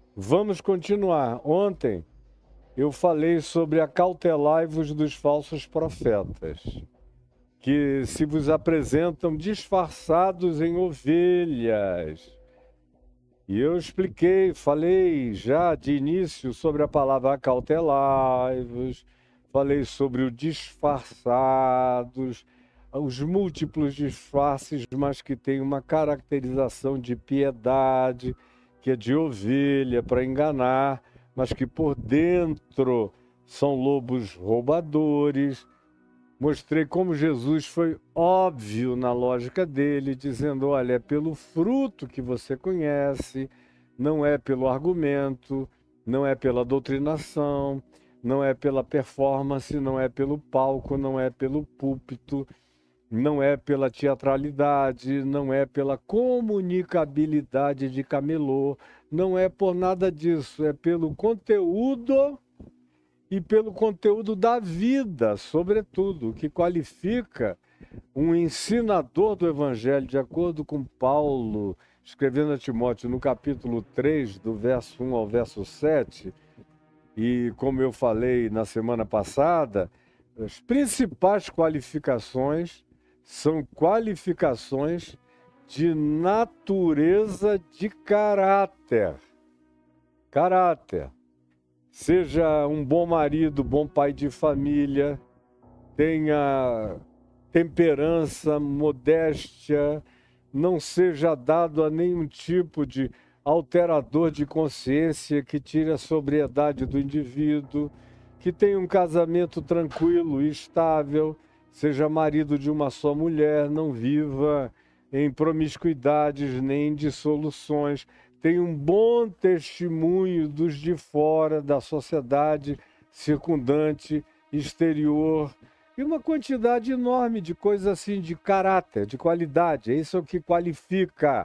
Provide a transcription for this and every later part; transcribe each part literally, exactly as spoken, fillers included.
Vamos continuar. Ontem eu falei sobre acautelai-vos dos falsos profetas, que se vos apresentam disfarçados em ovelhas. E eu expliquei, falei já de início sobre a palavra acautelai-vos, falei sobre o disfarçados, os múltiplos disfarces, mas que tem uma caracterização de piedade, que é de ovelha para enganar, mas que por dentro são lobos roubadores. Mostrei como Jesus foi óbvio na lógica dele, dizendo, olha, é pelo fruto que você conhece, não é pelo argumento, não é pela doutrinação, não é pela performance, não é pelo palco, não é pelo púlpito, não é pela teatralidade, não é pela comunicabilidade de camelô, não é por nada disso, é pelo conteúdo e pelo conteúdo da vida, sobretudo, o que qualifica um ensinador do Evangelho, de acordo com Paulo, escrevendo a Timóteo no capítulo três, do verso um ao verso sete, e como eu falei na semana passada, as principais qualificações são qualificações de natureza de caráter. Caráter. Seja um bom marido, bom pai de família, tenha temperança, modéstia, não seja dado a nenhum tipo de alterador de consciência que tire a sobriedade do indivíduo, que tenha um casamento tranquilo e estável, seja marido de uma só mulher, não viva em promiscuidades nem em dissoluções, tem um bom testemunho dos de fora, da sociedade circundante, exterior, e uma quantidade enorme de coisas assim, de caráter, de qualidade. É isso que qualifica.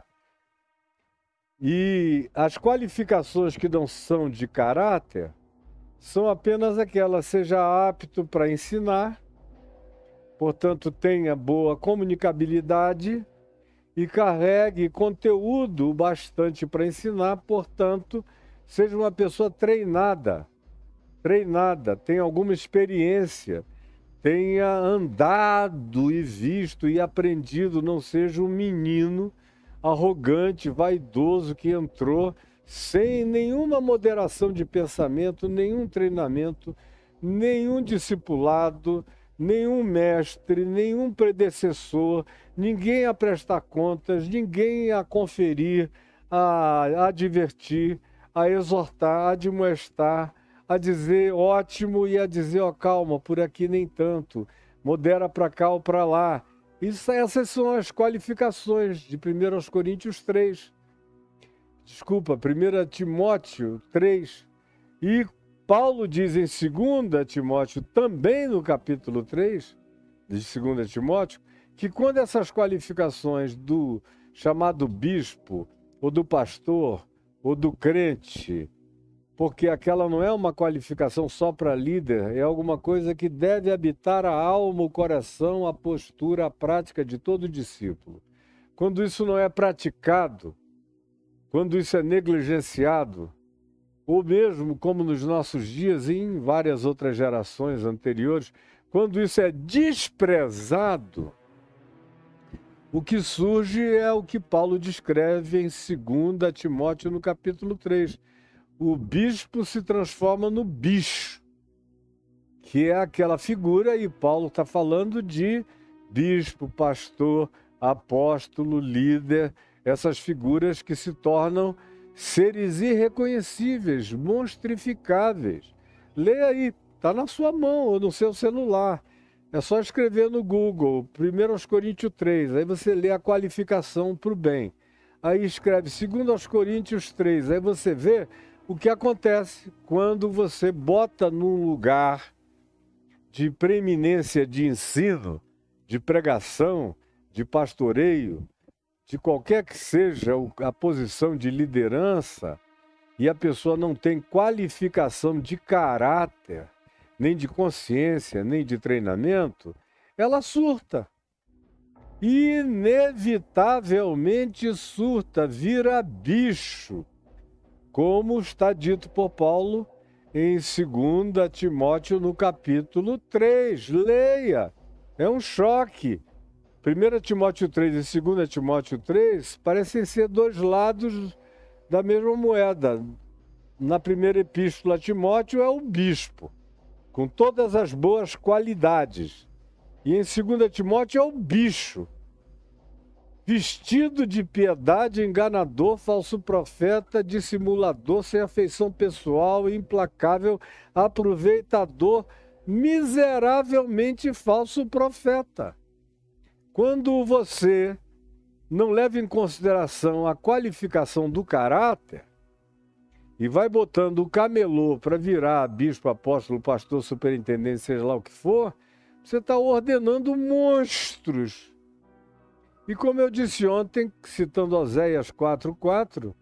E as qualificações que não são de caráter são apenas aquelas, seja apto para ensinar, portanto tenha boa comunicabilidade, e carregue conteúdo bastante para ensinar, portanto, seja uma pessoa treinada, treinada, tenha alguma experiência, tenha andado e visto e aprendido, não seja um menino arrogante, vaidoso que entrou sem nenhuma moderação de pensamento, nenhum treinamento, nenhum discipulado, nenhum mestre, nenhum predecessor, ninguém a prestar contas, ninguém a conferir, a advertir, a exortar, a admoestar, a dizer ótimo e a dizer, ó, calma, por aqui nem tanto, modera para cá ou para lá. Isso, essas são as qualificações de primeira Coríntios três. Desculpa, primeira Timóteo três. E Paulo diz em segunda Timóteo, também no capítulo três, de segunda Timóteo, que quando essas qualificações do chamado bispo, ou do pastor, ou do crente, porque aquela não é uma qualificação só para líder, é alguma coisa que deve habitar a alma, o coração, a postura, a prática de todo discípulo. Quando isso não é praticado, quando isso é negligenciado, ou mesmo como nos nossos dias e em várias outras gerações anteriores, quando isso é desprezado, o que surge é o que Paulo descreve em segunda Timóteo no capítulo três. O bispo se transforma no bicho, que é aquela figura, e Paulo está falando de bispo, pastor, apóstolo, líder, essas figuras que se tornam seres irreconhecíveis, monstrificáveis. Leia aí, está na sua mão ou no seu celular. É só escrever no Google, primeira Coríntios três, aí você lê a qualificação para o bem. Aí escreve segunda Coríntios três, aí você vê o que acontece quando você bota num lugar de preeminência de ensino, de pregação, de pastoreio, de qualquer que seja a posição de liderança, e a pessoa não tem qualificação de caráter, nem de consciência, nem de treinamento, ela surta. Inevitavelmente surta, vira bicho. como está dito por Paulo em dois Timóteo, no capítulo três. Leia, é um choque. primeiro Timóteo três e dois Timóteo três parecem ser dois lados da mesma moeda. Na primeira epístola a Timóteo é o bispo, com todas as boas qualidades. E em dois Timóteo é o bicho, vestido de piedade, enganador, falso profeta, dissimulador, sem afeição pessoal, implacável, aproveitador, miseravelmente falso profeta. Quando você não leva em consideração a qualificação do caráter e vai botando o camelô para virar bispo, apóstolo, pastor, superintendente, seja lá o que for, você está ordenando monstros. E como eu disse ontem, citando Oséias quatro, quatro,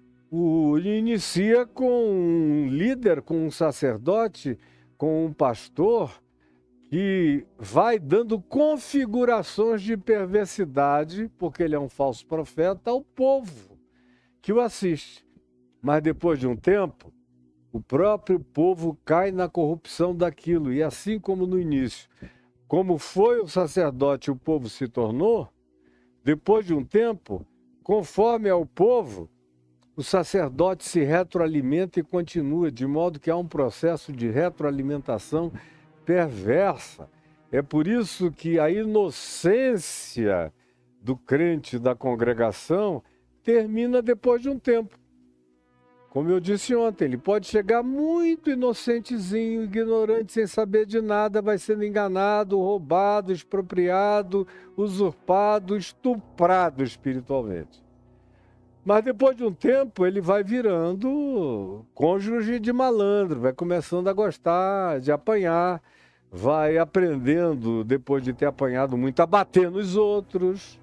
o, ele inicia com um líder, com um sacerdote, com um pastor, que vai dando configurações de perversidade, porque ele é um falso profeta, ao povo que o assiste. Mas depois de um tempo, o próprio povo cai na corrupção daquilo. E assim como no início, como foi o sacerdote, o povo se tornou, depois de um tempo, conforme ao povo, o sacerdote se retroalimenta e continua, de modo que há um processo de retroalimentação perversa. É por isso que a inocência do crente da congregação termina depois de um tempo. Como eu disse ontem, ele pode chegar muito inocentezinho, ignorante, sem saber de nada, vai sendo enganado, roubado, expropriado, usurpado, estuprado espiritualmente. Mas depois de um tempo ele vai virando cônjuge de malandro, vai começando a gostar de apanhar, vai aprendendo, depois de ter apanhado muito, a bater nos outros,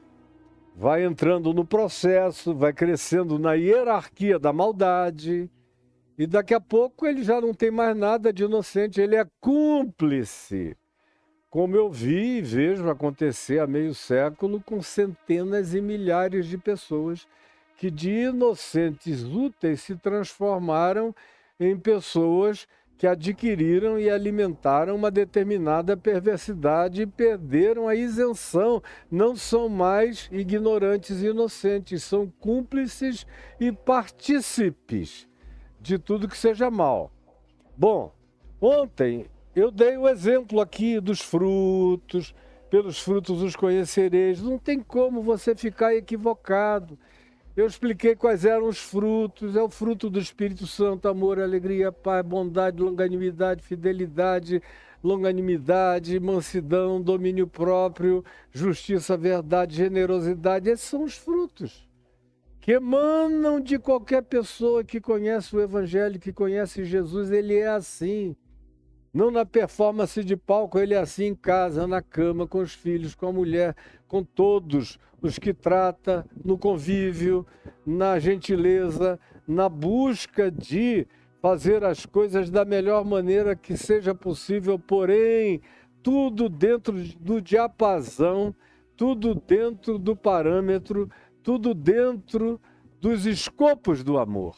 vai entrando no processo, vai crescendo na hierarquia da maldade, e daqui a pouco ele já não tem mais nada de inocente, ele é cúmplice, como eu vi e vejo acontecer há meio século com centenas e milhares de pessoas que de inocentes úteis se transformaram em pessoas que adquiriram e alimentaram uma determinada perversidade e perderam a isenção. Não são mais ignorantes e inocentes, são cúmplices e partícipes de tudo que seja mal. Bom, ontem eu dei o exemplo aqui dos frutos, pelos frutos os conhecereis. Não tem como você ficar equivocado. Eu expliquei quais eram os frutos. É o fruto do Espírito Santo: amor, alegria, paz, bondade, longanimidade, fidelidade, longanimidade, mansidão, domínio próprio, justiça, verdade, generosidade. Esses são os frutos que emanam de qualquer pessoa que conhece o Evangelho, que conhece Jesus. Ele é assim. Não na performance de palco, ele é assim em casa, na cama, com os filhos, com a mulher, com todos os que trata, no convívio, na gentileza, na busca de fazer as coisas da melhor maneira que seja possível, porém, tudo dentro do diapasão, tudo dentro do parâmetro, tudo dentro dos escopos do amor.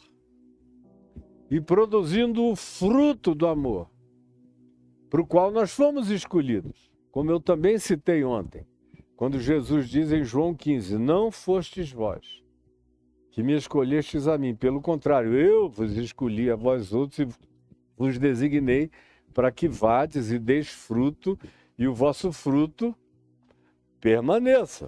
E produzindo o fruto do amor, para o qual nós fomos escolhidos, como eu também citei ontem, quando Jesus diz em João quinze, não fostes vós que me escolhestes a mim, pelo contrário, eu vos escolhi a vós outros e vos designei para que vades e deis fruto, e o vosso fruto permaneça.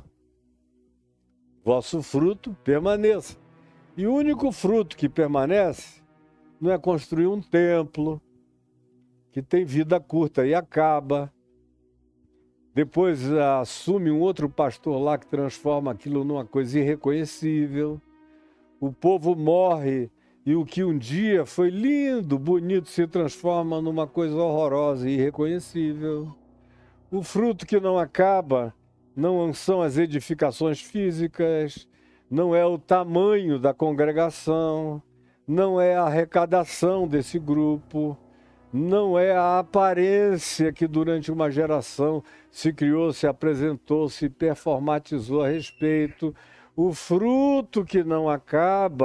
Vosso fruto permaneça. E o único fruto que permanece não é construir um templo, que tem vida curta e acaba. Depois assume um outro pastor lá que transforma aquilo numa coisa irreconhecível. O povo morre e o que um dia foi lindo, bonito, se transforma numa coisa horrorosa e irreconhecível. O fruto que não acaba não são as edificações físicas, não é o tamanho da congregação, não é a arrecadação desse grupo, não é a aparência que durante uma geração se criou, se apresentou, se performatizou a respeito. O fruto que não acaba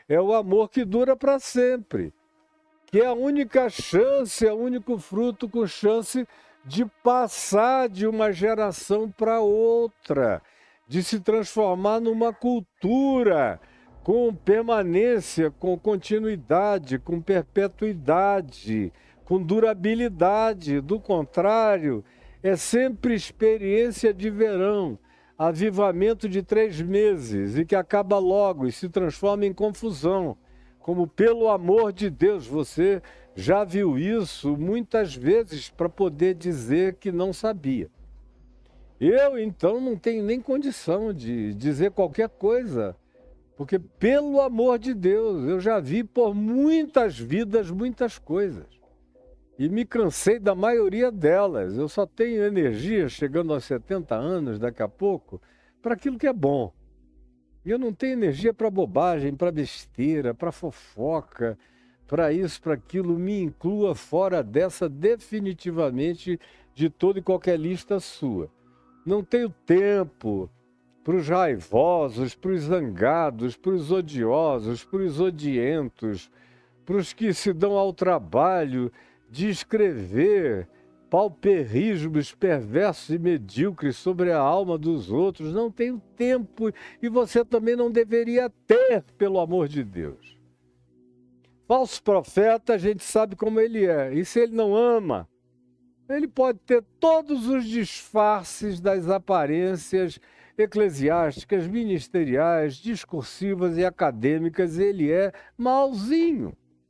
é o amor que dura para sempre, que é a única chance, é o único fruto com chance de passar de uma geração para outra, de se transformar numa cultura com permanência, com continuidade, com perpetuidade, com durabilidade. Do contrário, é sempre experiência de verão, avivamento de três meses e que acaba logo e se transforma em confusão. Como, pelo amor de Deus, você já viu isso muitas vezes para poder dizer que não sabia. Eu, então, não tenho nem condição de dizer qualquer coisa, porque, pelo amor de Deus, eu já vi por muitas vidas muitas coisas. E me cansei da maioria delas. Eu só tenho energia, chegando aos setenta anos, daqui a pouco, para aquilo que é bom. E eu não tenho energia para bobagem, para besteira, para fofoca, para isso, para aquilo. Me inclua fora dessa definitivamente de toda e qualquer lista sua. Não tenho tempo para os raivosos, para os zangados, para os odiosos, para os odientos, para os que se dão ao trabalho de escrever pauperismos perversos e medíocres sobre a alma dos outros. Não tenho tempo e você também não deveria ter, pelo amor de Deus. Falso profeta, a gente sabe como ele é. E se ele não ama, ele pode ter todos os disfarces das aparências eclesiásticas, ministeriais, discursivas e acadêmicas. Ele é malzinho.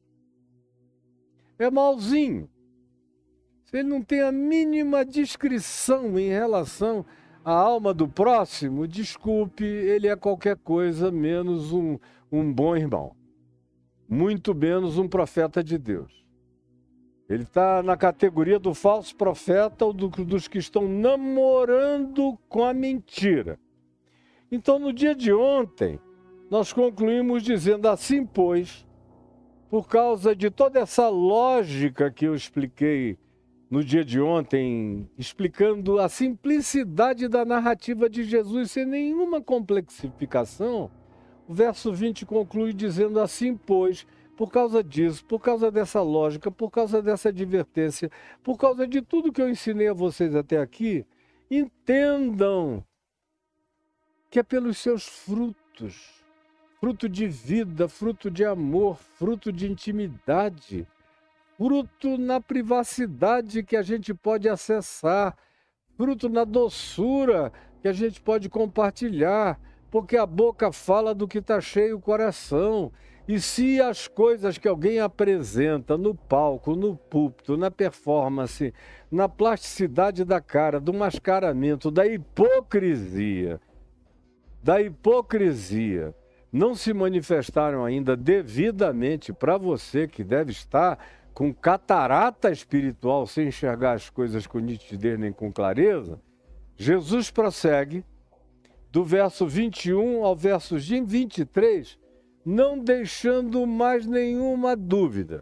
É malzinho. Se ele não tem a mínima discrição em relação à alma do próximo, desculpe, ele é qualquer coisa menos um, um bom irmão. Muito menos um profeta de Deus. Ele está na categoria do falso profeta ou do, dos que estão namorando com a mentira. Então, no dia de ontem, nós concluímos dizendo assim, pois, por causa de toda essa lógica que eu expliquei no dia de ontem, explicando a simplicidade da narrativa de Jesus sem nenhuma complexificação, o verso vinte conclui dizendo assim, pois, por causa disso, por causa dessa lógica, por causa dessa advertência, por causa de tudo que eu ensinei a vocês até aqui, entendam que é pelos seus frutos, fruto de vida, fruto de amor, fruto de intimidade, fruto na privacidade que a gente pode acessar, fruto na doçura que a gente pode compartilhar, porque a boca fala do que está cheio o coração. E se as coisas que alguém apresenta no palco, no púlpito, na performance, na plasticidade da cara, do mascaramento, da hipocrisia, da hipocrisia, não se manifestaram ainda devidamente para você que deve estar com catarata espiritual, sem enxergar as coisas com nitidez nem com clareza, Jesus prossegue do verso vinte e um ao verso vinte e três, não deixando mais nenhuma dúvida.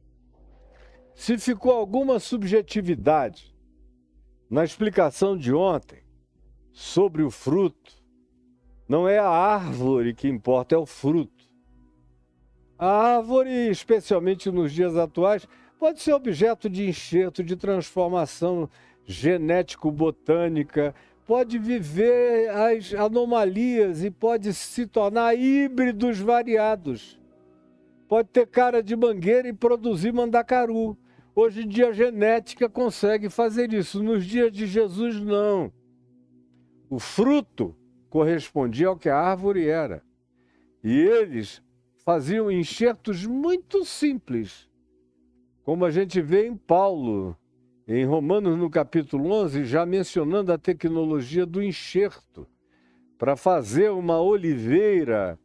Se ficou alguma subjetividade na explicação de ontem sobre o fruto, não é a árvore que importa, é o fruto. A árvore, especialmente nos dias atuais, pode ser objeto de enxerto, de transformação genético-botânica, pode viver as anomalias e pode se tornar híbridos variados. Pode ter cara de mangueira e produzir mandacaru. Hoje em dia a genética consegue fazer isso. Nos dias de Jesus, não. O fruto correspondia ao que a árvore era. E eles faziam enxertos muito simples, como a gente vê em Paulo, em Romanos, no capítulo onze, já mencionando a tecnologia do enxerto, para fazer uma oliveira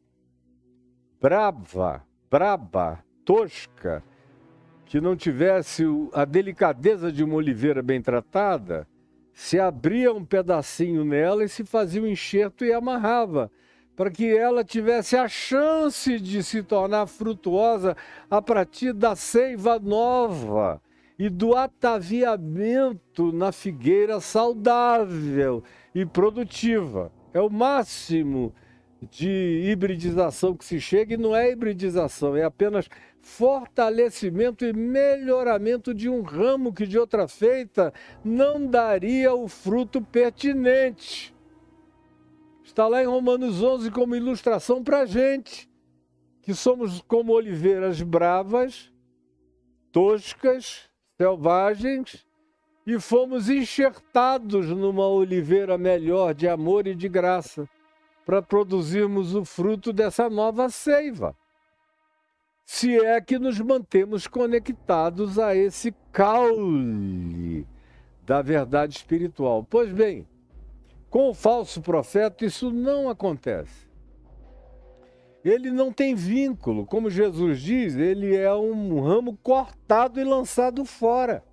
brava, braba, tosca, que não tivesse a delicadeza de uma oliveira bem tratada, se abria um pedacinho nela e se fazia um enxerto e amarrava, para que ela tivesse a chance de se tornar frutuosa a partir da seiva nova e do ataviamento na figueira saudável e produtiva. É o máximo de hibridização que se chega, e não é hibridização, é apenas fortalecimento e melhoramento de um ramo que de outra feita não daria o fruto pertinente. Está lá em Romanos onze como ilustração para a gente, que somos como oliveiras bravas, toscas, selvagens, e fomos enxertados numa oliveira melhor de amor e de graça, para produzirmos o fruto dessa nova seiva. Se é que nos mantemos conectados a esse caule da verdade espiritual. Pois bem, com o falso profeta isso não acontece. Ele não tem vínculo, como Jesus diz, ele é um ramo cortado e lançado fora.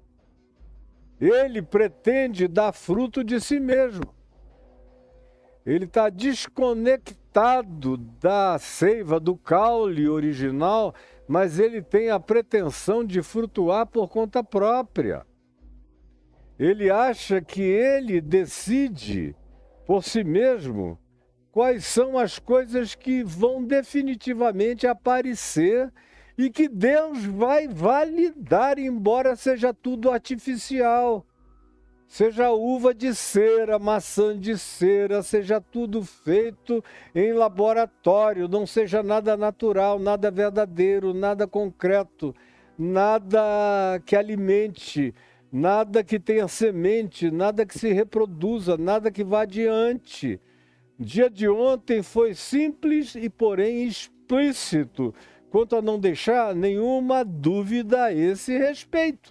Ele pretende dar fruto de si mesmo. Ele está desconectado da seiva, do caule original, mas ele tem a pretensão de frutuar por conta própria. Ele acha que ele decide por si mesmo quais são as coisas que vão definitivamente aparecer e que Deus vai validar, embora seja tudo artificial. Seja uva de cera, maçã de cera, seja tudo feito em laboratório, não seja nada natural, nada verdadeiro, nada concreto, nada que alimente, nada que tenha semente, nada que se reproduza, nada que vá adiante. O dia de ontem foi simples e, porém, explícito, quanto a não deixar nenhuma dúvida a esse respeito.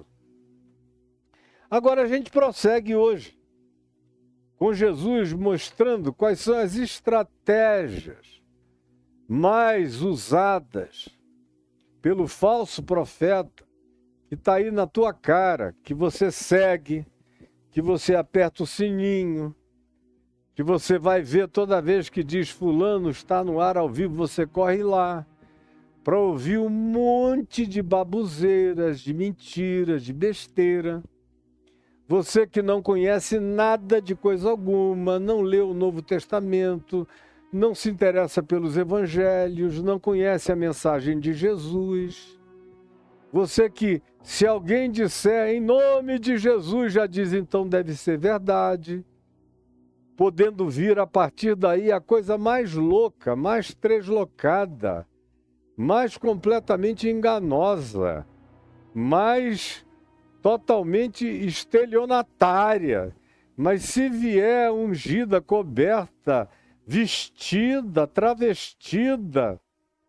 Agora a gente prossegue hoje, com Jesus mostrando quais são as estratégias mais usadas pelo falso profeta, que está aí na tua cara, que você segue, que você aperta o sininho, que você vai ver toda vez que diz fulano está no ar ao vivo, você corre lá para ouvir um monte de babuzeiras, de mentiras, de besteira. Você que não conhece nada de coisa alguma, não leu o Novo Testamento, não se interessa pelos evangelhos, não conhece a mensagem de Jesus. Você que, se alguém disser em nome de Jesus, já diz então deve ser verdade, podendo vir a partir daí a coisa mais louca, mais treslocada, mais completamente enganosa, mais totalmente estelionatária. Mas se vier ungida, coberta, vestida, travestida,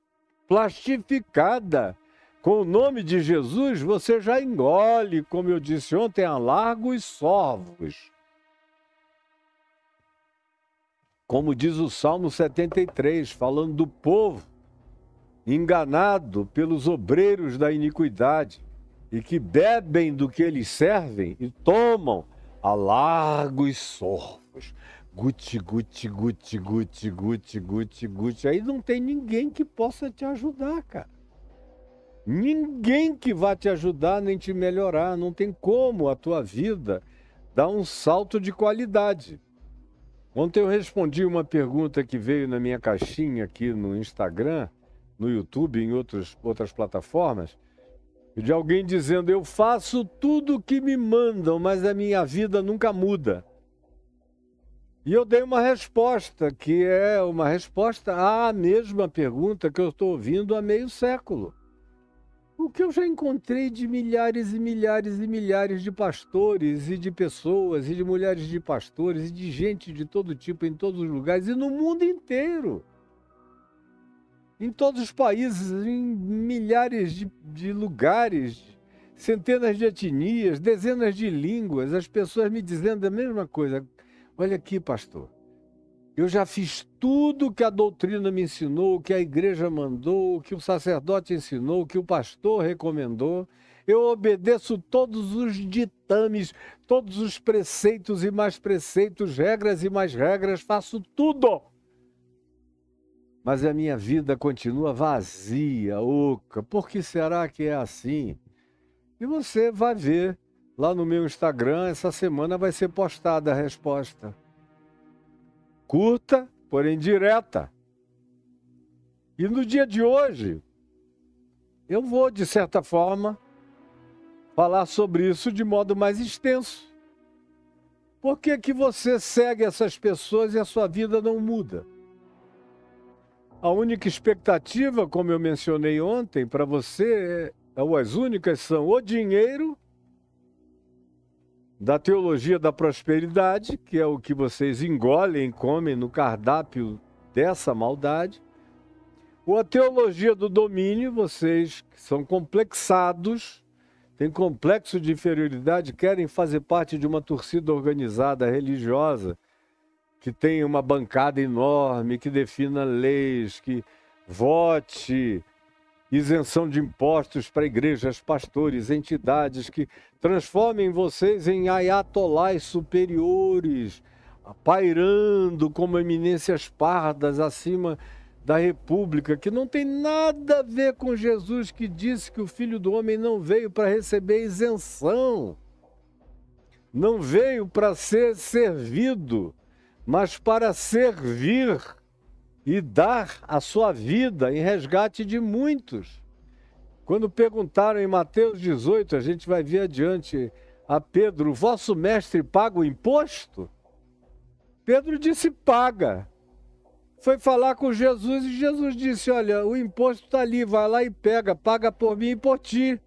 plastificada com o nome de Jesus, você já engole, como eu disse ontem, a largos sorvos. Como diz o Salmo setenta e três, falando do povo enganado pelos obreiros da iniquidade, e que bebem do que eles servem e tomam a largos sorvos. Guti, guti, guti, guti, guti, guti, guti. Aí não tem ninguém que possa te ajudar, cara. Ninguém que vá te ajudar nem te melhorar. Não tem como a tua vida dar um salto de qualidade. Ontem eu respondi uma pergunta que veio na minha caixinha aqui no Instagram, no YouTube e em outros, outras plataformas, de alguém dizendo, eu faço tudo o que me mandam, mas a minha vida nunca muda. E eu dei uma resposta, que é uma resposta à mesma pergunta que eu estou ouvindo há meio século. O que eu já encontrei de milhares e milhares e milhares de pastores e de pessoas, e de mulheres de pastores, e de gente de todo tipo, em todos os lugares, e no mundo inteiro. Em todos os países, em milhares de, de lugares, centenas de etnias, dezenas de línguas, as pessoas me dizendo a mesma coisa. Olha aqui, pastor, eu já fiz tudo o que a doutrina me ensinou, o que a igreja mandou, o que o sacerdote ensinou, o que o pastor recomendou. Eu obedeço todos os ditames, todos os preceitos e mais preceitos, regras e mais regras, faço tudo. Mas a minha vida continua vazia, oca. Por que será que é assim? E você vai ver lá no meu Instagram, essa semana vai ser postada a resposta. Curta, porém direta. E no dia de hoje, eu vou, de certa forma, falar sobre isso de modo mais extenso. Por que que você segue essas pessoas e a sua vida não muda? A única expectativa, como eu mencionei ontem, para você, é, ou as únicas são o dinheiro, da teologia da prosperidade, que é o que vocês engolem e comem no cardápio dessa maldade, ou a teologia do domínio, vocês que são complexados, têm complexo de inferioridade, querem fazer parte de uma torcida organizada religiosa, que tem uma bancada enorme, que defina leis, que vote isenção de impostos para igrejas, pastores, entidades, que transformem vocês em ayatolás superiores, pairando como eminências pardas acima da República, que não tem nada a ver com Jesus, que disse que o Filho do Homem não veio para receber isenção, não veio para ser servido, mas para servir e dar a sua vida em resgate de muitos. Quando perguntaram em Mateus dezoito, a gente vai ver adiante, a Pedro, vosso mestre paga o imposto? Pedro disse, paga. Foi falar com Jesus e Jesus disse, olha, o imposto está ali, vai lá e pega, paga por mim e por ti.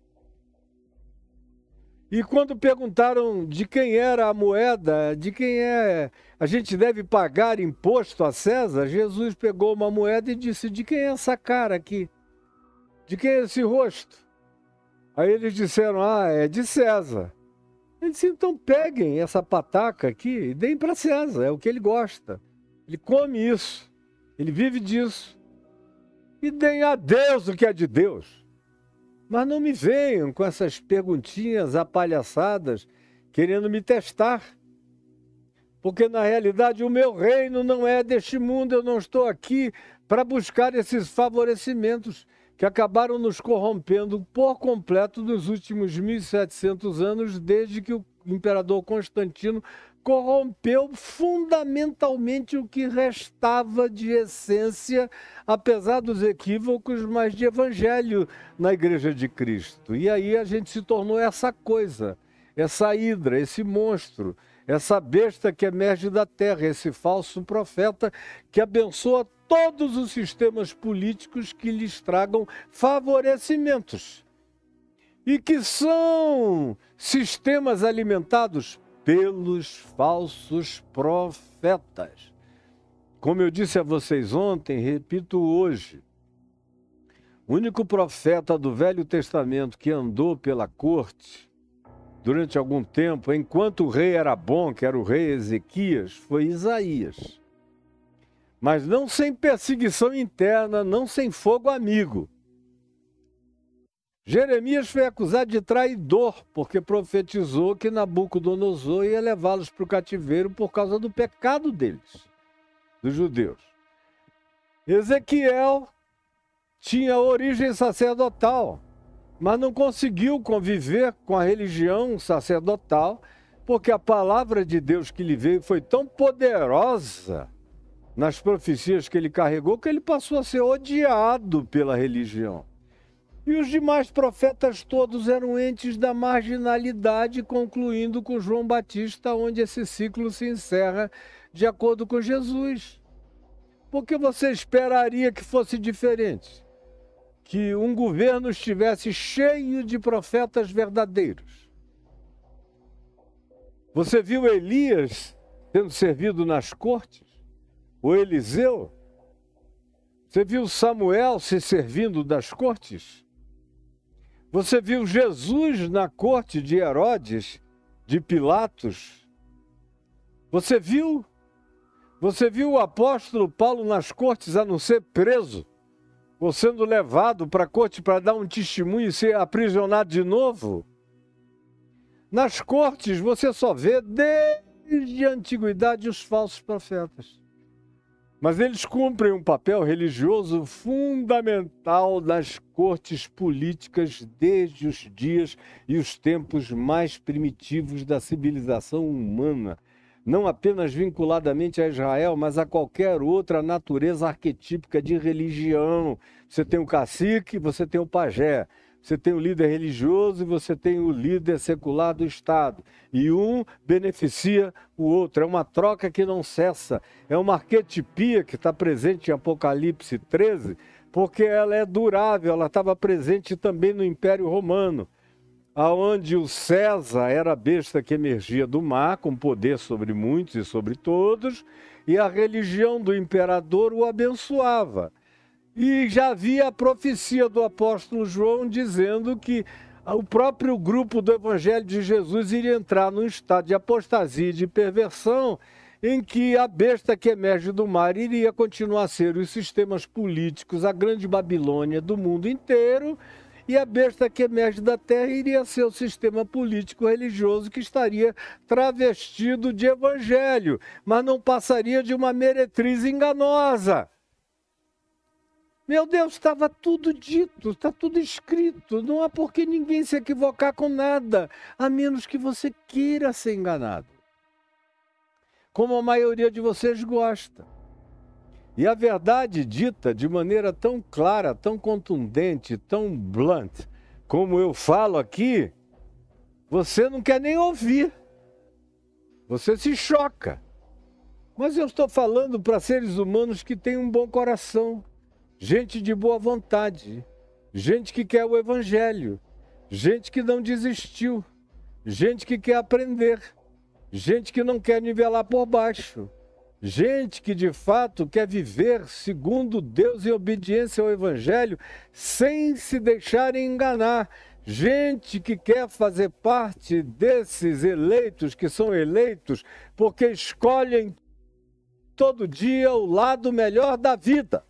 E quando perguntaram de quem era a moeda, de quem é, a gente deve pagar imposto a César, Jesus pegou uma moeda e disse, de quem é essa cara aqui? De quem é esse rosto? Aí eles disseram, ah, é de César. Ele disse, então peguem essa pataca aqui e deem para César, é o que ele gosta. Ele come isso, ele vive disso. E deem a Deus o que é de Deus. Mas não me venham com essas perguntinhas apalhaçadas, querendo me testar. Porque, na realidade, o meu reino não é deste mundo. Eu não estou aqui para buscar esses favorecimentos que acabaram nos corrompendo por completo nos últimos mil e setecentos anos, desde que o imperador Constantino corrompeu fundamentalmente o que restava de essência, apesar dos equívocos, mas de evangelho na Igreja de Cristo. E aí a gente se tornou essa coisa, essa hidra, esse monstro, essa besta que emerge da terra, esse falso profeta que abençoa todos os sistemas políticos que lhes tragam favorecimentos e que são sistemas alimentados pelos falsos profetas. Como eu disse a vocês ontem, repito hoje, o único profeta do Velho Testamento que andou pela corte durante algum tempo, enquanto o rei era bom, que era o rei Ezequias, foi Isaías. Mas não sem perseguição interna, não sem fogo amigo. Jeremias foi acusado de traidor, porque profetizou que Nabucodonosor ia levá-los para o cativeiro por causa do pecado deles, dos judeus. Ezequiel tinha origem sacerdotal, mas não conseguiu conviver com a religião sacerdotal, porque a palavra de Deus que lhe veio foi tão poderosa nas profecias que ele carregou, que ele passou a ser odiado pela religião. E os demais profetas todos eram entes da marginalidade, concluindo com João Batista, onde esse ciclo se encerra de acordo com Jesus. Porque você esperaria que fosse diferente? Que um governo estivesse cheio de profetas verdadeiros. Você viu Elias sendo servido nas cortes? O Eliseu? Você viu Samuel se servindo das cortes? Você viu Jesus na corte de Herodes, de Pilatos? Você viu? Você viu o apóstolo Paulo nas cortes a não ser preso, ou sendo levado para a corte para dar um testemunho e ser aprisionado de novo? Nas cortes você só vê desde a antiguidade os falsos profetas. Mas eles cumprem um papel religioso fundamental nas cortes políticas desde os dias e os tempos mais primitivos da civilização humana. não apenas vinculadamente a Israel, mas a qualquer outra natureza arquetípica de religião. Você tem o cacique, você tem o pajé. Você tem o líder religioso e você tem o líder secular do Estado. E um beneficia o outro. É uma troca que não cessa. É uma arquetipia que está presente em Apocalipse treze, porque ela é durável. Ela estava presente também no Império Romano, onde o César era a besta que emergia do mar, com poder sobre muitos e sobre todos, e a religião do imperador o abençoava. E já havia a profecia do apóstolo João dizendo que o próprio grupo do Evangelho de Jesus iria entrar num estado de apostasia e de perversão, em que a besta que emerge do mar iria continuar a ser os sistemas políticos, a grande Babilônia do mundo inteiro, e a besta que emerge da terra iria ser o sistema político religioso que estaria travestido de evangelho, mas não passaria de uma meretriz enganosa. Meu Deus, estava tudo dito, está tudo escrito. Não há por que ninguém se equivocar com nada, a menos que você queira ser enganado. Como a maioria de vocês gosta. E a verdade dita de maneira tão clara, tão contundente, tão blunt, como eu falo aqui, você não quer nem ouvir. Você se choca. Mas eu estou falando para seres humanos que têm um bom coração. Gente de boa vontade, gente que quer o evangelho, gente que não desistiu, gente que quer aprender, gente que não quer nivelar por baixo, gente que de fato quer viver segundo Deus em obediência ao evangelho sem se deixarem enganar, gente que quer fazer parte desses eleitos que são eleitos porque escolhem todo dia o lado melhor da vida.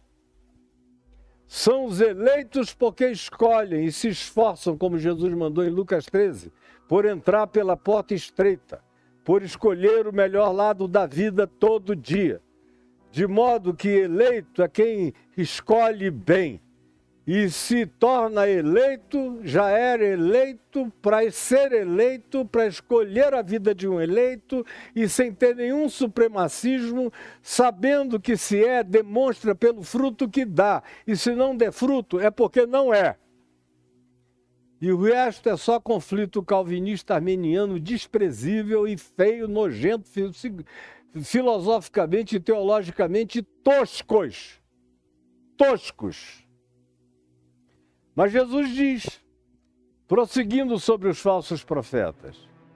São os eleitos porque escolhem e se esforçam, como Jesus mandou em Lucas treze, por entrar pela porta estreita, por escolher o melhor lado da vida todo dia. De modo que eleito é quem escolhe bem. E se torna eleito, já era eleito para ser eleito, para escolher a vida de um eleito e sem ter nenhum supremacismo, sabendo que se é, demonstra pelo fruto que dá. E se não der fruto, é porque não é. E o resto é só conflito calvinista armeniano desprezível e feio, nojento, filosoficamente e teologicamente toscos. Toscos. Mas Jesus diz, prosseguindo sobre os falsos profetas,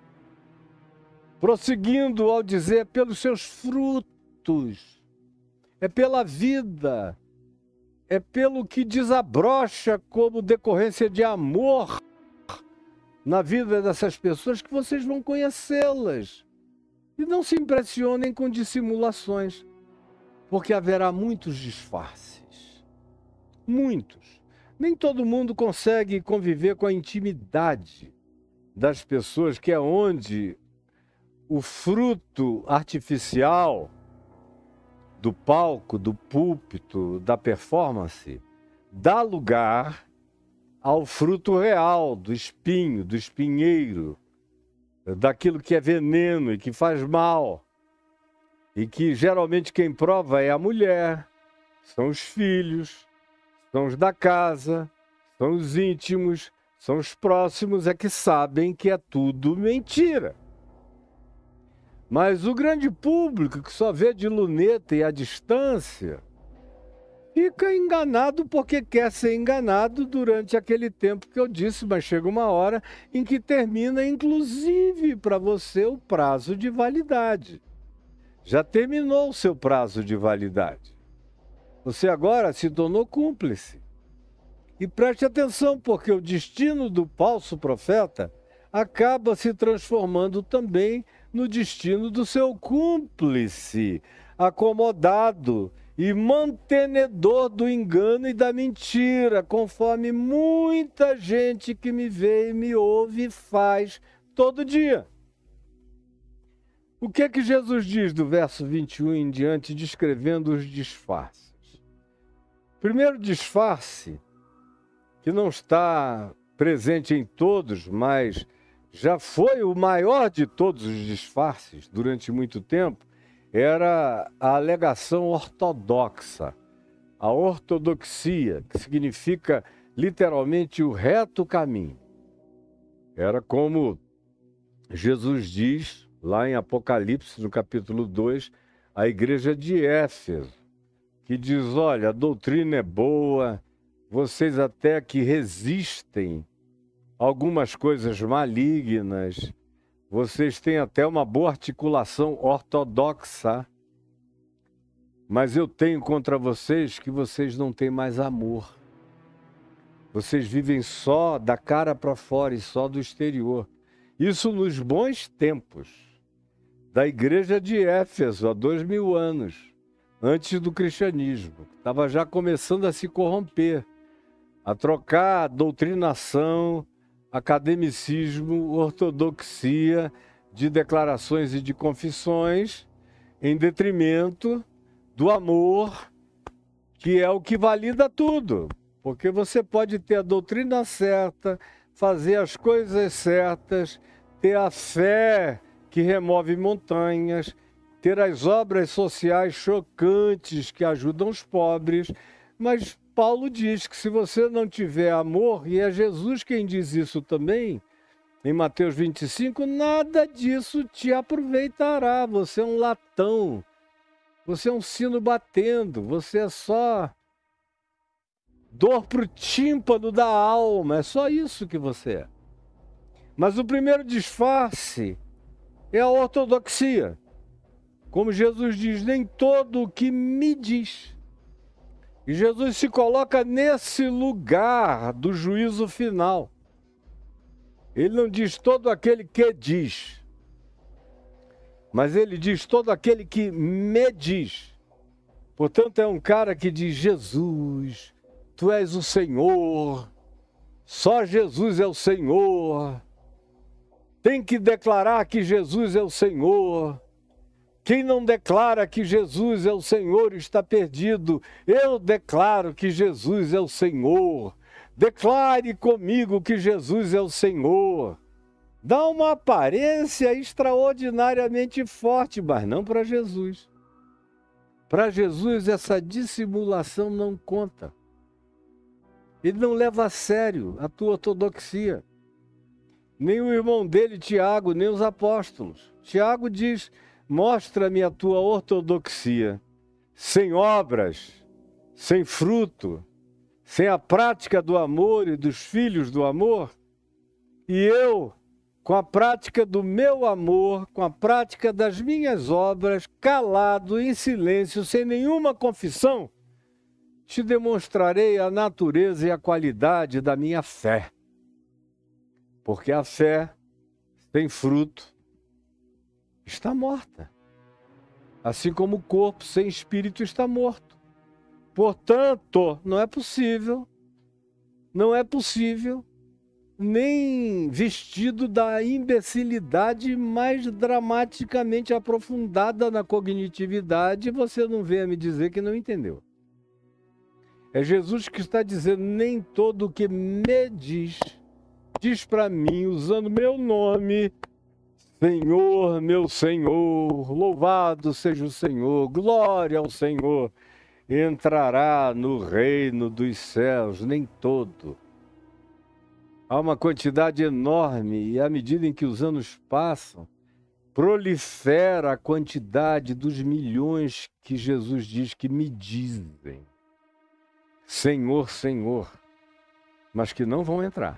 prosseguindo ao dizer pelos seus frutos, é pela vida, é pelo que desabrocha como decorrência de amor na vida dessas pessoas que vocês vão conhecê-las. E não se impressionem com dissimulações, porque haverá muitos disfarces, muitos. Nem todo mundo consegue conviver com a intimidade das pessoas, que é onde o fruto artificial do palco, do púlpito, da performance, dá lugar ao fruto real do espinho, do espinheiro, daquilo que é veneno e que faz mal. E que geralmente quem prova é a mulher, são os filhos, são os da casa, são os íntimos, são os próximos, é que sabem que é tudo mentira. Mas o grande público, que só vê de luneta e à distância, fica enganado porque quer ser enganado durante aquele tempo que eu disse, mas chega uma hora em que termina, inclusive, para você o prazo de validade. Já terminou o seu prazo de validade. Você agora se tornou cúmplice. E preste atenção, porque o destino do falso profeta acaba se transformando também no destino do seu cúmplice, acomodado e mantenedor do engano e da mentira, conforme muita gente que me vê e me ouve faz todo dia. O que é que Jesus diz do verso vinte e um em diante, descrevendo os disfarces? Primeiro disfarce, que não está presente em todos, mas já foi o maior de todos os disfarces durante muito tempo, era a alegação ortodoxa, a ortodoxia, que significa literalmente o reto caminho. Era como Jesus diz lá em Apocalipse, no capítulo dois, a igreja de Éfeso, que diz, olha, a doutrina é boa, vocês até que resistem a algumas coisas malignas, vocês têm até uma boa articulação ortodoxa, mas eu tenho contra vocês que vocês não têm mais amor. Vocês vivem só da cara para fora e só do exterior. Isso nos bons tempos da igreja de Éfeso, há dois mil anos, antes do cristianismo. Estava já começando a se corromper, a trocar doutrinação, academicismo, ortodoxia de declarações e de confissões em detrimento do amor, que é o que valida tudo. Porque você pode ter a doutrina certa, fazer as coisas certas, ter a fé que remove montanhas, ter as obras sociais chocantes que ajudam os pobres, mas Paulo diz que se você não tiver amor, e é Jesus quem diz isso também, em Mateus vinte e cinco, nada disso te aproveitará. Você é um latão, você é um sino batendo, você é só dor para o tímpano da alma, é só isso que você é. Mas o primeiro disfarce é a ortodoxia. Como Jesus diz, nem todo o que me diz. E Jesus se coloca nesse lugar do juízo final. Ele não diz todo aquele que diz, mas ele diz todo aquele que me diz. Portanto, é um cara que diz, Jesus, tu és o Senhor, só Jesus é o Senhor. Tem que declarar que Jesus é o Senhor. Quem não declara que Jesus é o Senhor está perdido. Eu declaro que Jesus é o Senhor. Declare comigo que Jesus é o Senhor. Dá uma aparência extraordinariamente forte, mas não para Jesus. Para Jesus, essa dissimulação não conta. Ele não leva a sério a tua ortodoxia. Nem o irmão dele, Tiago, nem os apóstolos. Tiago diz, mostra-me a tua ortodoxia, sem obras, sem fruto, sem a prática do amor e dos filhos do amor. E eu, com a prática do meu amor, com a prática das minhas obras, calado, em silêncio, sem nenhuma confissão, te demonstrarei a natureza e a qualidade da minha fé. Porque a fé sem fruto está morta. Assim como o corpo sem espírito está morto. Portanto, não é possível, não é possível, nem vestido da imbecilidade mais dramaticamente aprofundada na cognitividade, você não venha me dizer que não entendeu. É Jesus que está dizendo, nem todo o que me diz, diz para mim, usando meu nome, Senhor, meu Senhor, louvado seja o Senhor, glória ao Senhor, entrará no reino dos céus, nem todo. Há uma quantidade enorme e à medida em que os anos passam, prolifera a quantidade dos milhões que Jesus diz que me dizem. Senhor, Senhor, mas que não vão entrar.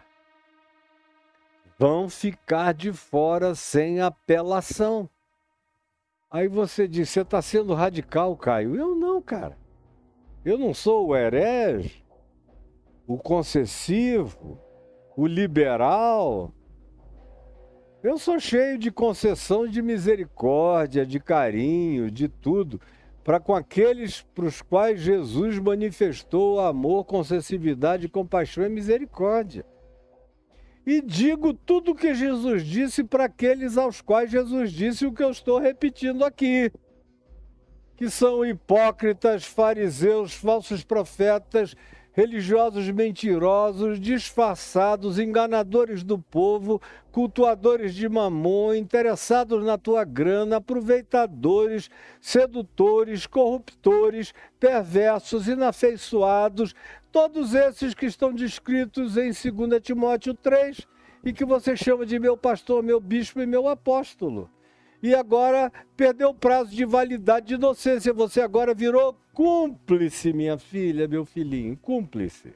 Vão ficar de fora sem apelação. Aí você diz, você está sendo radical, Caio. Eu não, cara. Eu não sou o herege, o concessivo, o liberal. Eu sou cheio de concessão, de misericórdia, de carinho, de tudo, para com aqueles para os quais Jesus manifestou amor, concessividade, compaixão e misericórdia. E digo tudo o que Jesus disse para aqueles aos quais Jesus disse o que eu estou repetindo aqui, que são hipócritas, fariseus, falsos profetas, religiosos mentirosos, disfarçados, enganadores do povo, cultuadores de mamon, interessados na tua grana, aproveitadores, sedutores, corruptores, perversos, inafeiçoados, todos esses que estão descritos em dois Timóteo três e que você chama de meu pastor, meu bispo e meu apóstolo. E agora perdeu o prazo de validade de inocência. Você agora virou cúmplice, minha filha, meu filhinho, cúmplice.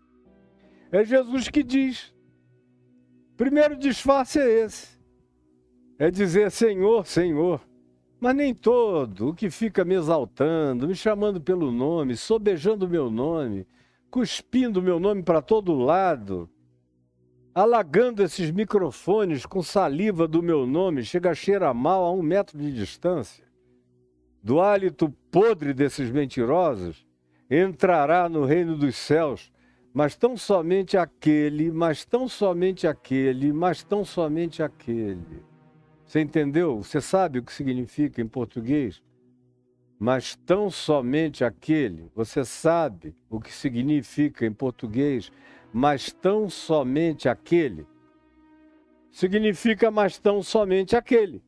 É Jesus que diz. Primeiro disfarce é esse. É dizer Senhor, Senhor. Mas nem todo o que fica me exaltando, me chamando pelo nome, sobejando o meu nome, cuspindo o meu nome para todo lado, alagando esses microfones com saliva do meu nome, chega a cheirar mal a um metro de distância, do hálito podre desses mentirosos, entrará no reino dos céus, mas tão somente aquele, mas tão somente aquele, mas tão somente aquele. Você entendeu? Você sabe o que significa em português? Mas tão somente aquele. Você sabe o que significa em português? Mas tão somente aquele. Significa mas tão somente aquele.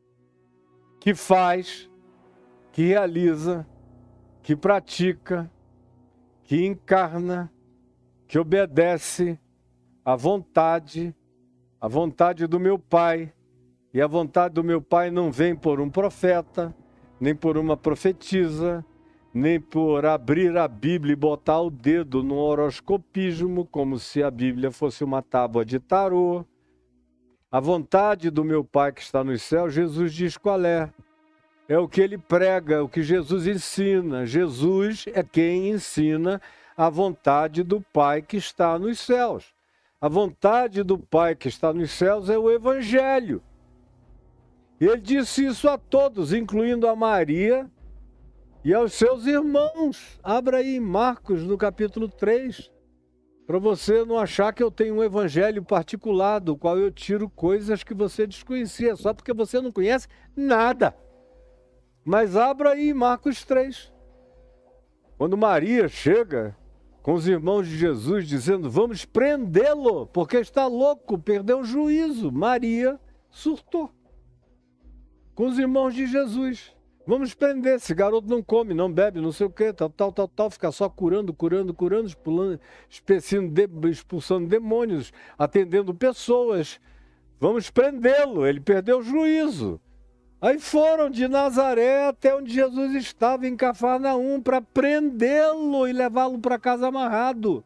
Que faz, que realiza, que pratica, que encarna, que obedece à vontade, à vontade do meu Pai. E a vontade do meu Pai não vem por um profeta, nem por uma profetisa, nem por abrir a Bíblia e botar o dedo no horoscopismo, como se a Bíblia fosse uma tábua de tarô. A vontade do meu Pai que está nos céus, Jesus diz qual é. É o que ele prega, é o que Jesus ensina. Jesus é quem ensina a vontade do Pai que está nos céus. A vontade do Pai que está nos céus é o Evangelho. Ele disse isso a todos, incluindo a Maria e aos seus irmãos. Abra aí Marcos, no capítulo três, para você não achar que eu tenho um evangelho particular, do qual eu tiro coisas que você desconhecia, só porque você não conhece nada. Mas abra aí Marcos três. Quando Maria chega com os irmãos de Jesus, dizendo, vamos prendê-lo, porque está louco, perdeu o juízo. Maria surtou com os irmãos de Jesus. Vamos prender, esse garoto não come, não bebe, não sei o quê, tal, tal, tal, tal, fica só curando, curando, curando, expulando, expulsando demônios, atendendo pessoas. Vamos prendê-lo, ele perdeu o juízo. Aí foram de Nazaré até onde Jesus estava, em Cafarnaum, para prendê-lo e levá-lo para casa amarrado.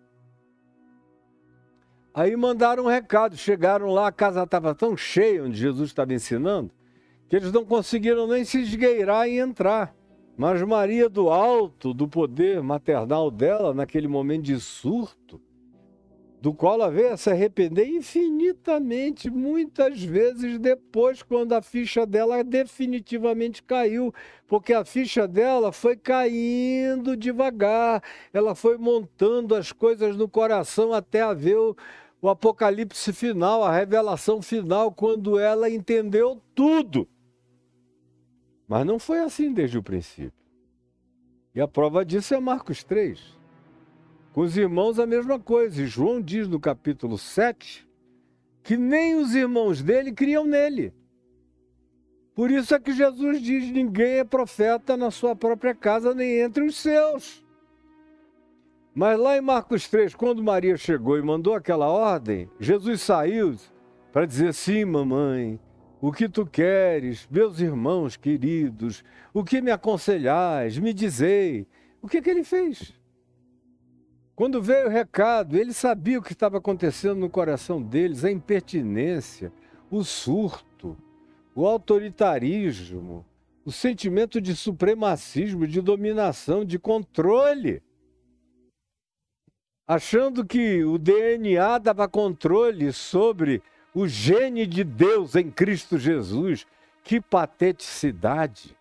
Aí mandaram um recado, chegaram lá, a casa estava tão cheia onde Jesus estava ensinando, que eles não conseguiram nem se esgueirar e entrar. Mas Maria, do alto do poder maternal dela, naquele momento de surto, do qual ela veio a se arrepender infinitamente, muitas vezes depois, quando a ficha dela definitivamente caiu, porque a ficha dela foi caindo devagar, ela foi montando as coisas no coração até haver o, o apocalipse final, a revelação final, quando ela entendeu tudo. Mas não foi assim desde o princípio. E a prova disso é Marcos três. Com os irmãos a mesma coisa. E João diz no capítulo sete que nem os irmãos dele criam nele. Por isso é que Jesus diz, ninguém é profeta na sua própria casa, nem entre os seus. Mas lá em Marcos três, quando Maria chegou e mandou aquela ordem, Jesus saiu para dizer, sim, mamãe, o que tu queres, meus irmãos queridos, o que me aconselhais, me dizei. O que que ele fez? Quando veio o recado, ele sabia o que estava acontecendo no coração deles, a impertinência, o surto, o autoritarismo, o sentimento de supremacismo, de dominação, de controle. Achando que o D N A dava controle sobre o gene de Deus em Cristo Jesus. Que pateticidade!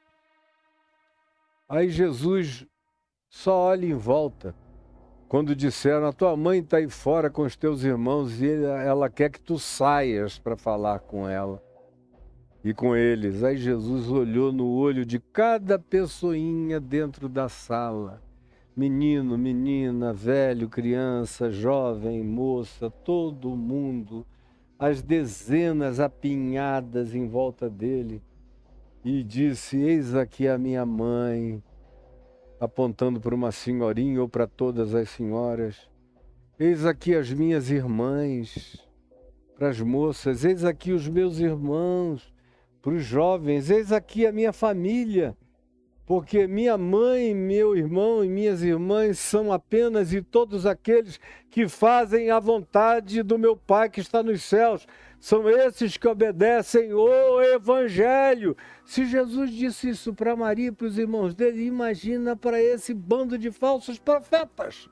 Aí Jesus só olha em volta. Quando disseram, a tua mãe está aí fora com os teus irmãos e ela quer que tu saias para falar com ela e com eles. Aí Jesus olhou no olho de cada pessoinha dentro da sala, menino, menina, velho, criança, jovem, moça, todo mundo, as dezenas apinhadas em volta dele, e disse: eis aqui a minha mãe, apontando para uma senhorinha ou para todas as senhoras. Eis aqui as minhas irmãs, para as moças. Eis aqui os meus irmãos, para os jovens. Eis aqui a minha família, porque minha mãe, meu irmão e minhas irmãs são apenas e todos aqueles que fazem a vontade do meu Pai que está nos céus. São esses que obedecem o Evangelho. Se Jesus disse isso para Maria e para os irmãos dele, imagina para esse bando de falsos profetas.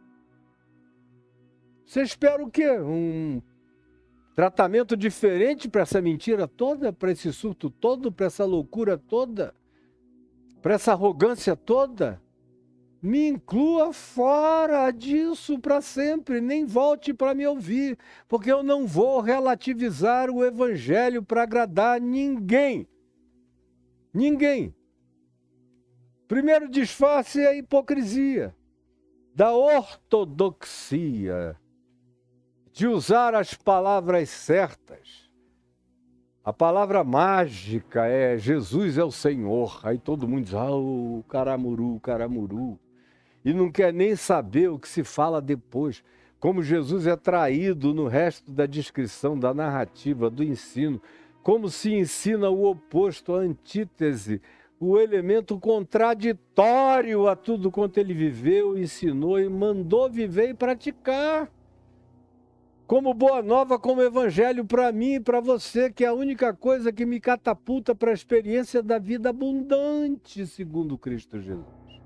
Você espera o quê? Um tratamento diferente para essa mentira toda, para esse surto todo, para essa loucura toda, para essa arrogância toda? Me inclua fora disso para sempre, nem volte para me ouvir, porque eu não vou relativizar o Evangelho para agradar ninguém. Ninguém. Primeiro disfarce é a hipocrisia da ortodoxia, de usar as palavras certas. A palavra mágica é Jesus é o Senhor. Aí todo mundo diz: ah, o caramuru, o caramuru. E não quer nem saber o que se fala depois. Como Jesus é traído no resto da descrição, da narrativa, do ensino. Como se ensina o oposto, a antítese, o elemento contraditório a tudo quanto ele viveu, ensinou e mandou viver e praticar. Como boa nova, como evangelho para mim e para você, que é a única coisa que me catapulta para a experiência da vida abundante, segundo Cristo Jesus.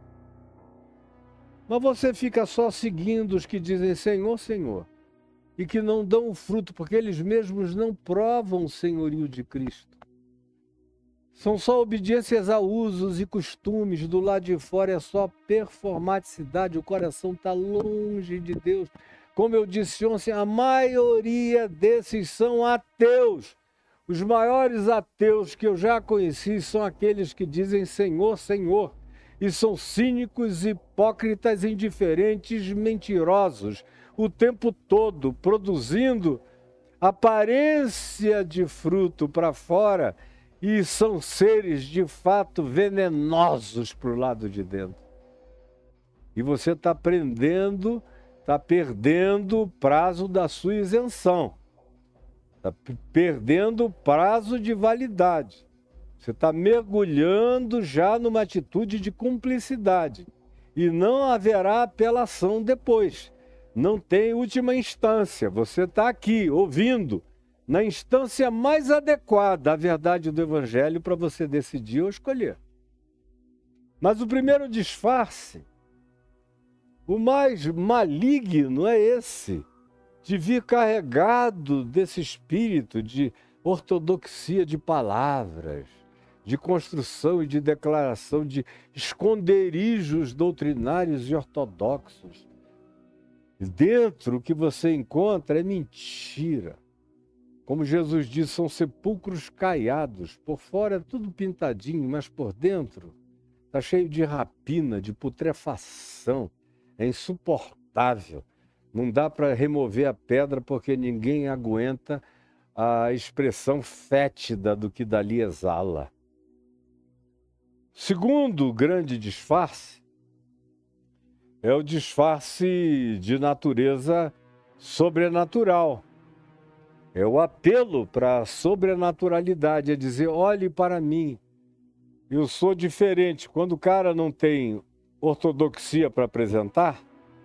Mas você fica só seguindo os que dizem Senhor, Senhor, e que não dão o fruto, porque eles mesmos não provam o senhorio de Cristo. São só obediências a usos e costumes, do lado de fora é só performaticidade, o coração está longe de Deus. Como eu disse ontem, a maioria desses são ateus. Os maiores ateus que eu já conheci são aqueles que dizem Senhor, Senhor. E são cínicos, hipócritas, indiferentes, mentirosos, o tempo todo, produzindo aparência de fruto para fora, e são seres de fato venenosos para o lado de dentro. E você está aprendendo... está perdendo o prazo da sua isenção. Está perdendo o prazo de validade. Você está mergulhando já numa atitude de cumplicidade. E não haverá apelação depois. Não tem última instância. Você está aqui, ouvindo, na instância mais adequada à verdade do Evangelho para você decidir ou escolher. Mas o primeiro disfarce, o mais maligno é esse, de vir carregado desse espírito de ortodoxia de palavras, de construção e de declaração de esconderijos doutrinários e ortodoxos. Dentro o que você encontra é mentira. Como Jesus disse, são sepulcros caiados. Por fora é tudo pintadinho, mas por dentro está cheio de rapina, de putrefação. É insuportável. Não dá para remover a pedra porque ninguém aguenta a expressão fétida do que dali exala. Segundo grande disfarce é o disfarce de natureza sobrenatural. É o apelo para a sobrenaturalidade, é dizer, olhe para mim, eu sou diferente. Quando o cara não tem ortodoxia para apresentar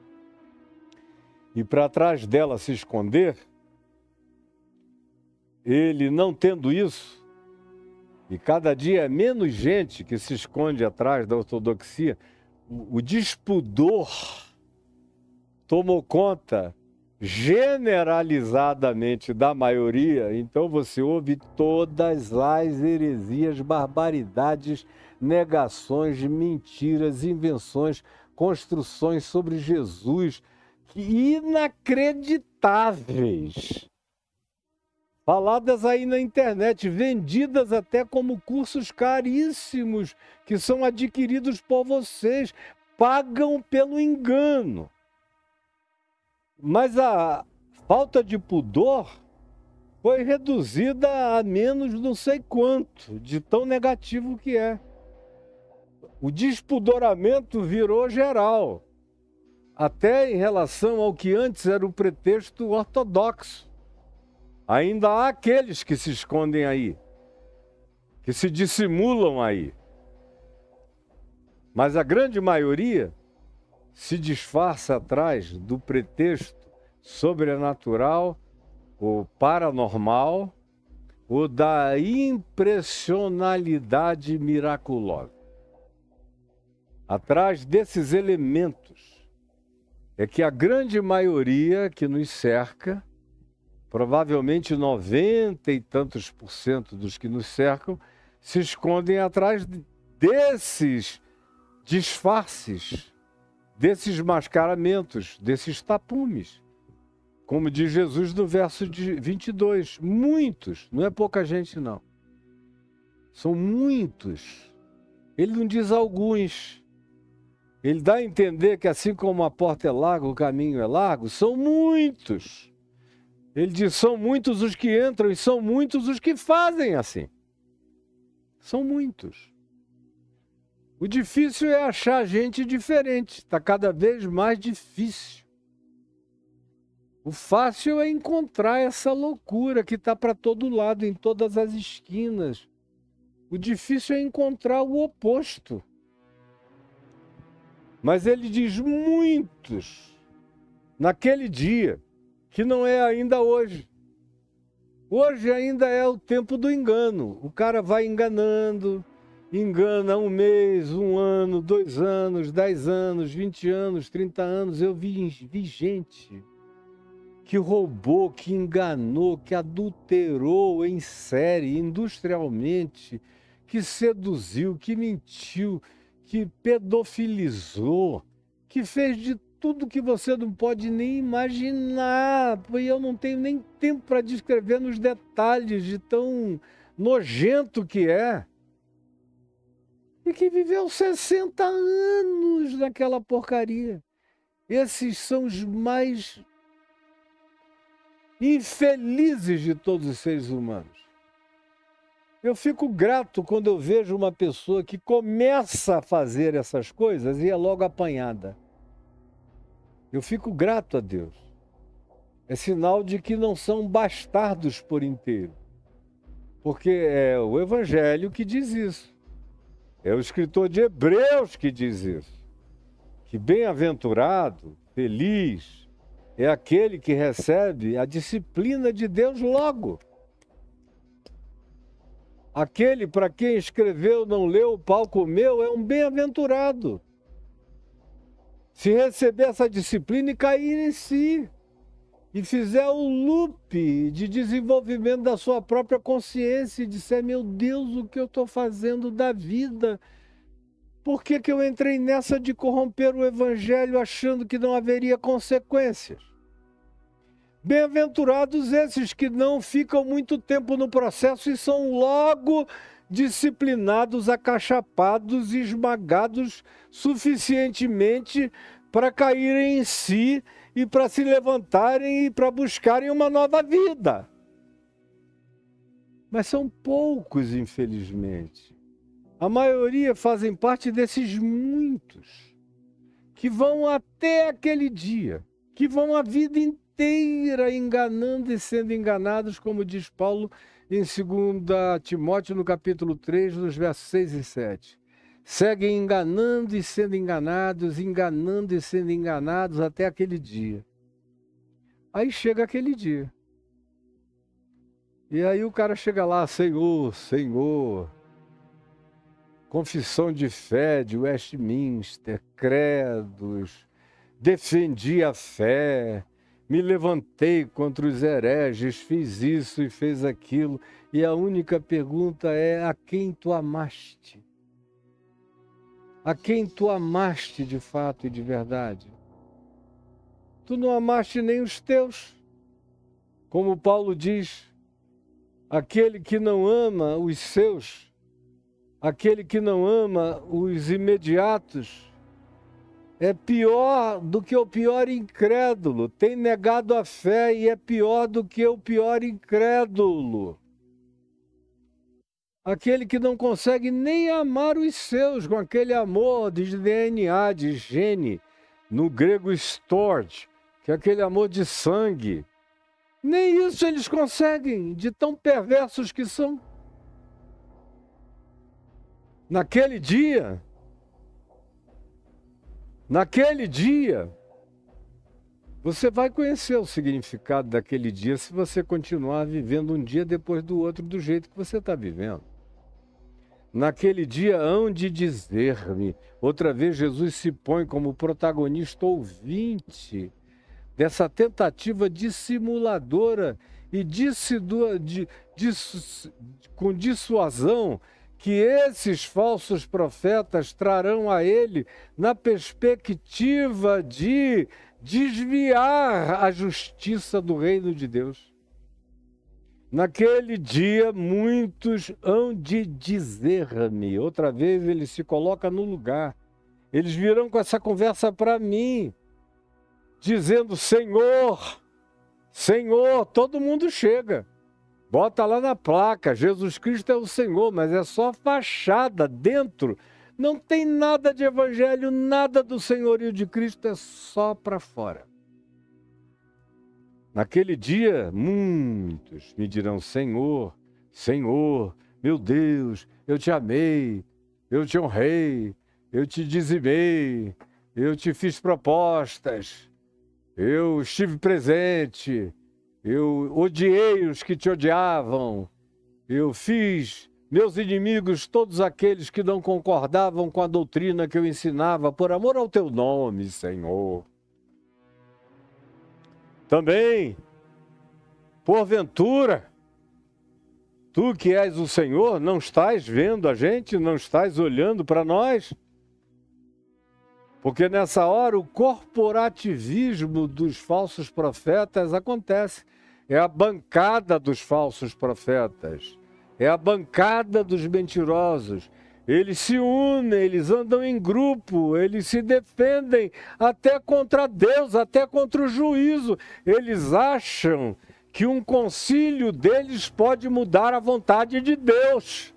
e para trás dela se esconder, ele não tendo isso, e cada dia é menos gente que se esconde atrás da ortodoxia, o, o despudor tomou conta generalizadamente da maioria, então você ouve todas as heresias, barbaridades, negações, mentiras, invenções, construções sobre Jesus inacreditáveis, faladas aí na internet, vendidas até como cursos caríssimos que são adquiridos por vocês, pagam pelo engano. Mas a falta de pudor foi reduzida a menos não sei quanto, de tão negativo que é. O despudoramento virou geral, até em relação ao que antes era o pretexto ortodoxo. Ainda há aqueles que se escondem aí, que se dissimulam aí. Mas a grande maioria se disfarça atrás do pretexto sobrenatural, ou paranormal, ou da impressionalidade miraculosa. Atrás desses elementos é que a grande maioria que nos cerca, provavelmente noventa e tantos por cento dos que nos cercam, se escondem atrás desses disfarces, desses mascaramentos, desses tapumes. Como diz Jesus no verso vinte e dois, muitos, não é pouca gente não, são muitos. Ele não diz alguns, ele dá a entender que assim como a porta é larga, o caminho é largo, são muitos. Ele diz, são muitos os que entram e são muitos os que fazem assim. São muitos. O difícil é achar gente diferente, está cada vez mais difícil. O fácil é encontrar essa loucura que está para todo lado, em todas as esquinas. O difícil é encontrar o oposto. Mas ele diz muitos, naquele dia, que não é ainda hoje. Hoje ainda é o tempo do engano. O cara vai enganando, engana um mês, um ano, dois anos, dez anos, vinte anos, trinta anos. Eu vi, vi gente que roubou, que enganou, que adulterou em série, industrialmente, que seduziu, que mentiu, que pedofilizou, que fez de tudo que você não pode nem imaginar. E eu não tenho nem tempo para descrever nos detalhes de tão nojento que é. E que viveu sessenta anos naquela porcaria. Esses são os mais infelizes de todos os seres humanos. Eu fico grato quando eu vejo uma pessoa que começa a fazer essas coisas e é logo apanhada. Eu fico grato a Deus. É sinal de que não são bastardos por inteiro. Porque é o Evangelho que diz isso. É o escritor de Hebreus que diz isso. Que bem-aventurado, feliz, é aquele que recebe a disciplina de Deus logo. Aquele para quem escreveu, não leu, o pau comeu, é um bem-aventurado. Se receber essa disciplina e cair em si, e fizer um loop de desenvolvimento da sua própria consciência e disser, meu Deus, o que eu estou fazendo da vida? Por que que eu entrei nessa de corromper o Evangelho achando que não haveria consequências? Bem-aventurados esses que não ficam muito tempo no processo e são logo disciplinados, acachapados e esmagados suficientemente para caírem em si e para se levantarem e para buscarem uma nova vida. Mas são poucos, infelizmente. A maioria fazem parte desses muitos que vão até aquele dia, que vão a vida inteira enganando e sendo enganados, como diz Paulo em segunda Timóteo, no capítulo três, nos versos seis e sete. Seguem enganando e sendo enganados, enganando e sendo enganados até aquele dia. Aí chega aquele dia. E aí o cara chega lá, Senhor, Senhor, confissão de fé de Westminster, credos, defendi a fé, me levantei contra os hereges, fiz isso e fez aquilo. E a única pergunta é, a quem tu amaste? A quem tu amaste de fato e de verdade? Tu não amaste nem os teus. Como Paulo diz, aquele que não ama os seus, aquele que não ama os imediatos, é pior do que o pior incrédulo, tem negado a fé e é pior do que o pior incrédulo. Aquele que não consegue nem amar os seus com aquele amor de D N A, de gene, no grego storge, que é aquele amor de sangue. Nem isso eles conseguem, de tão perversos que são. Naquele dia, naquele dia, você vai conhecer o significado daquele dia se você continuar vivendo um dia depois do outro do jeito que você está vivendo. Naquele dia hão de dizer-me, outra vez Jesus se põe como protagonista ouvinte dessa tentativa dissimuladora e dissidu, de, dis, com dissuasão que esses falsos profetas trarão a ele na perspectiva de desviar a justiça do reino de Deus. Naquele dia, muitos hão de dizer-me. Outra vez ele se coloca no lugar. Eles virão com essa conversa para mim, dizendo, Senhor, Senhor, todo mundo chega. Bota lá na placa, Jesus Cristo é o Senhor, mas é só fachada dentro. Não tem nada de evangelho, nada do senhorio de Cristo, é só para fora. Naquele dia, muitos me dirão, Senhor, Senhor, meu Deus, eu te amei, eu te honrei, eu te dizimei, eu te fiz propostas, eu estive presente, eu odiei os que te odiavam, eu fiz meus inimigos, todos aqueles que não concordavam com a doutrina que eu ensinava, por amor ao teu nome, Senhor. Também, porventura, tu que és o Senhor, não estás vendo a gente, não estás olhando para nós? Porque nessa hora o corporativismo dos falsos profetas acontece. É a bancada dos falsos profetas, é a bancada dos mentirosos. Eles se unem, eles andam em grupo, eles se defendem até contra Deus, até contra o juízo. Eles acham que um concílio deles pode mudar a vontade de Deus.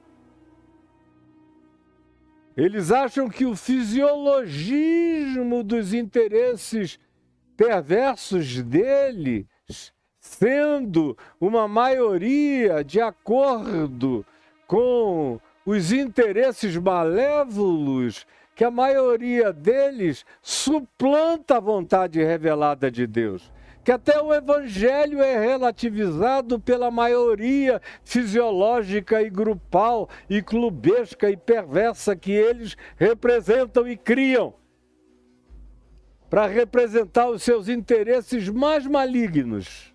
Eles acham que o fisiologismo dos interesses perversos deles, sendo uma maioria de acordo com os interesses malévolos, que a maioria deles suplanta a vontade revelada de Deus. Que até o evangelho é relativizado pela maioria fisiológica e grupal e clubesca e perversa que eles representam e criam para representar os seus interesses mais malignos.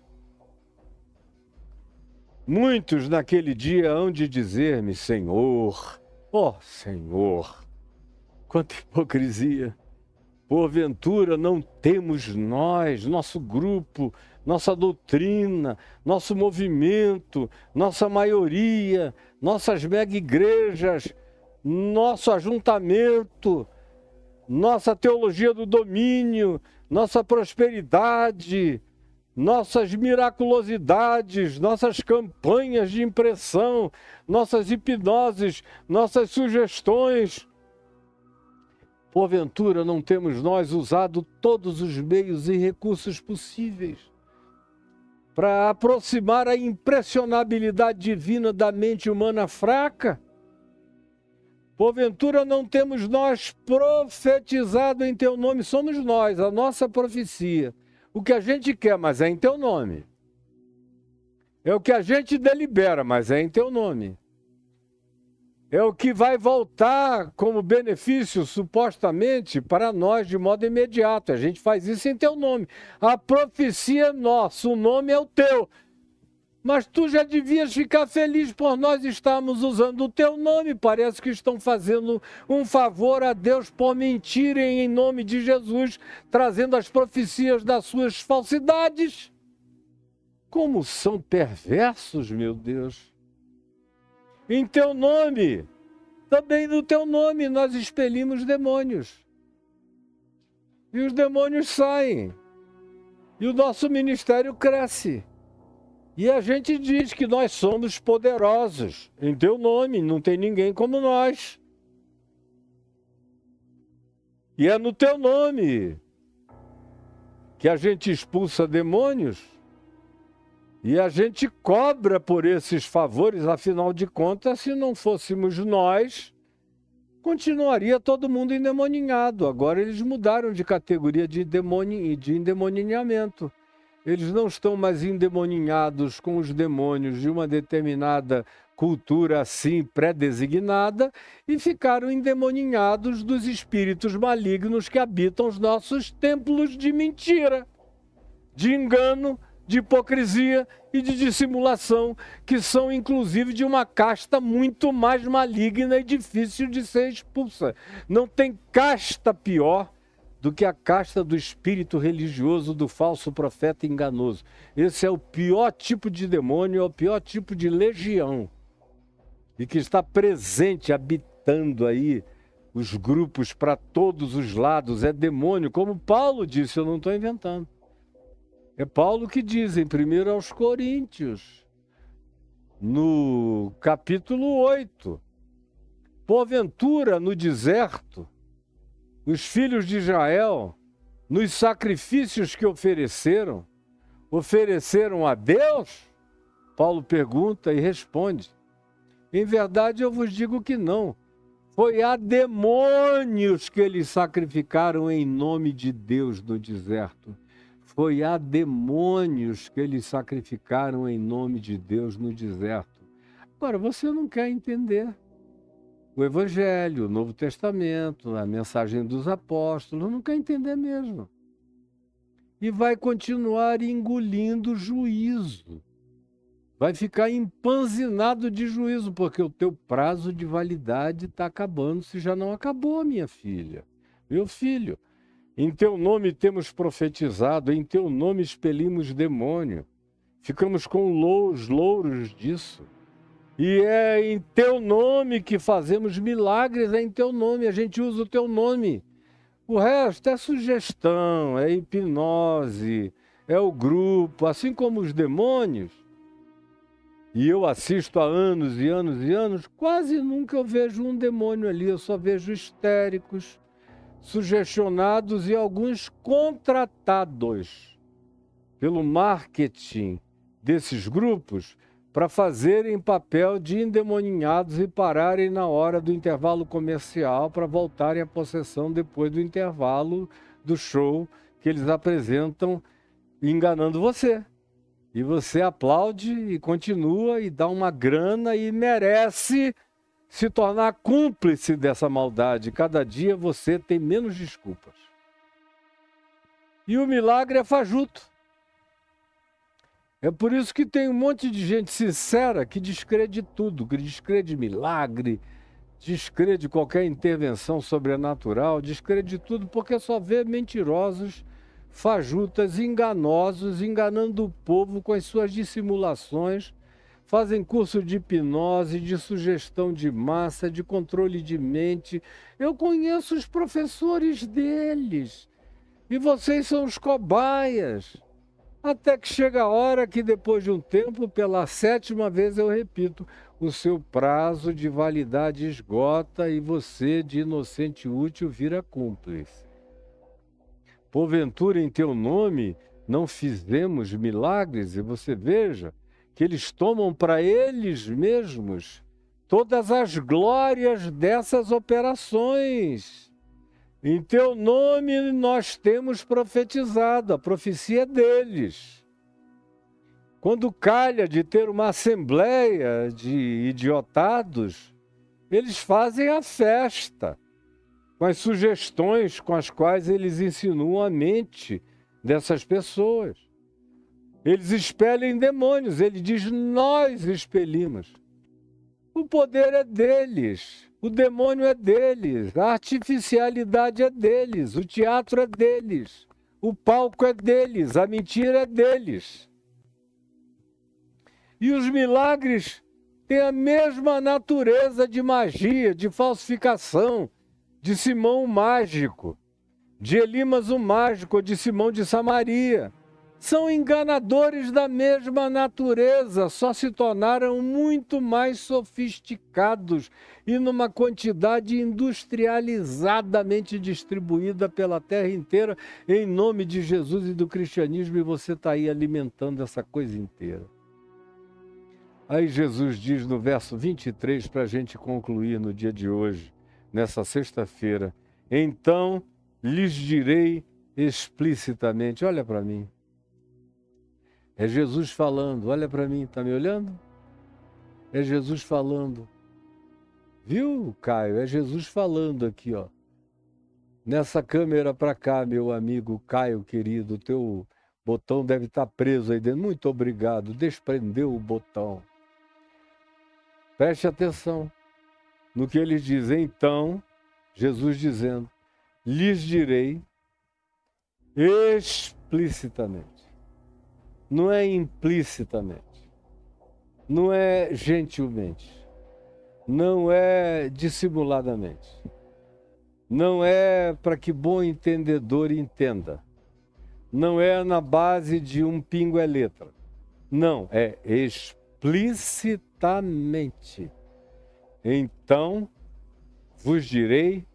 Muitos naquele dia hão de dizer-me, Senhor, ó Senhor, quanta hipocrisia! Porventura não temos nós, nosso grupo, nossa doutrina, nosso movimento, nossa maioria, nossas mega-igrejas, nosso ajuntamento, nossa teologia do domínio, nossa prosperidade, nossas miraculosidades, nossas campanhas de impressão, nossas hipnoses, nossas sugestões. Porventura não temos nós usado todos os meios e recursos possíveis para aproximar a impressionabilidade divina da mente humana fraca? Porventura não temos nós profetizado em teu nome? Somos nós, a nossa profecia. O que a gente quer, mas é em teu nome. É o que a gente delibera, mas é em teu nome. É o que vai voltar como benefício, supostamente, para nós de modo imediato. A gente faz isso em teu nome. A profecia é nossa, o nome é o teu. Mas tu já devias ficar feliz por nós estarmos usando o teu nome. Parece que estão fazendo um favor a Deus por mentirem em nome de Jesus, trazendo as profecias das suas falsidades. Como são perversos, meu Deus! Em teu nome, também no teu nome, nós expelimos demônios. E os demônios saem. E o nosso ministério cresce. E a gente diz que nós somos poderosos. Em teu nome, não tem ninguém como nós. E é no teu nome que a gente expulsa demônios e a gente cobra por esses favores. Afinal de contas, se não fôssemos nós, continuaria todo mundo endemoninhado. Agora eles mudaram de categoria de, demoni... de endemoninhamento. Eles não estão mais endemoninhados com os demônios de uma determinada cultura assim pré-designada e ficaram endemoninhados dos espíritos malignos que habitam os nossos templos de mentira, de engano, de hipocrisia e de dissimulação, que são inclusive de uma casta muito mais maligna e difícil de ser expulsa. Não tem casta pior do que a casta do espírito religioso, do falso profeta enganoso. Esse é o pior tipo de demônio, é o pior tipo de legião. E que está presente, habitando aí os grupos para todos os lados. É demônio, como Paulo disse, eu não estou inventando. É Paulo que diz em primeiro aos Coríntios, no capítulo oito, porventura no deserto, os filhos de Israel, nos sacrifícios que ofereceram, ofereceram a Deus? Paulo pergunta e responde, em verdade eu vos digo que não. Foi a demônios que eles sacrificaram em nome de Deus no deserto. Foi a demônios que eles sacrificaram em nome de Deus no deserto. Agora, você não quer entender o Evangelho, o Novo Testamento, a mensagem dos apóstolos, não quer entender mesmo. E vai continuar engolindo juízo. Vai ficar empanzinado de juízo, porque o teu prazo de validade está acabando, se já não acabou, minha filha. Meu filho, em teu nome temos profetizado, em teu nome expelimos demônio. Ficamos com os louros disso. E é em teu nome que fazemos milagres, é em teu nome, a gente usa o teu nome. O resto é sugestão, é hipnose, é o grupo, assim como os demônios. E eu assisto há anos e anos e anos, quase nunca eu vejo um demônio ali, eu só vejo histéricos, sugestionados e alguns contratados pelo marketing desses grupos para fazerem papel de endemoninhados e pararem na hora do intervalo comercial para voltarem à possessão depois do intervalo do show que eles apresentam enganando você. E você aplaude e continua e dá uma grana e merece se tornar cúmplice dessa maldade. Cada dia você tem menos desculpas. E o milagre é fajuto. É por isso que tem um monte de gente sincera que descrede tudo, que descrede milagre, descrede qualquer intervenção sobrenatural, descrede tudo porque só vê mentirosos, fajutas, enganosos, enganando o povo com as suas dissimulações, fazem curso de hipnose, de sugestão de massa, de controle de mente. Eu conheço os professores deles e vocês são os cobaias. Até que chega a hora que, depois de um tempo, pela sétima vez eu repito, o seu prazo de validade esgota e você, de inocente útil, vira cúmplice. Porventura, em teu nome, não fizemos milagres? E você veja que eles tomam para eles mesmos todas as glórias dessas operações. Em teu nome nós temos profetizado, a profecia é deles. Quando calha de ter uma assembleia de idiotados, eles fazem a festa com as sugestões com as quais eles insinuam a mente dessas pessoas. Eles expelem demônios, ele diz, nós expelimos. O poder é deles, o demônio é deles, a artificialidade é deles, o teatro é deles, o palco é deles, a mentira é deles. E os milagres têm a mesma natureza de magia, de falsificação, de Simão o Mágico. de Elimas o mágico, de Simão de Samaria. São enganadores da mesma natureza, só se tornaram muito mais sofisticados e numa quantidade industrializadamente distribuída pela terra inteira, em nome de Jesus e do cristianismo, e você está aí alimentando essa coisa inteira. Aí Jesus diz no verso vinte e três, para a gente concluir no dia de hoje, nessa sexta-feira: então lhes direi explicitamente. Olha para mim. É Jesus falando. Olha para mim, está me olhando? É Jesus falando. Viu, Caio? É Jesus falando aqui, ó. Nessa câmera para cá, meu amigo Caio, querido. O teu botão deve estar preso aí dentro. Muito obrigado. Desprendeu o botão. Preste atenção no que ele diz. Então, Jesus dizendo: lhes direi explicitamente. Não é implicitamente, não é gentilmente, não é dissimuladamente, não é para que bom entendedor entenda, não é na base de um pingo é letra, não, é explicitamente. Então vos direi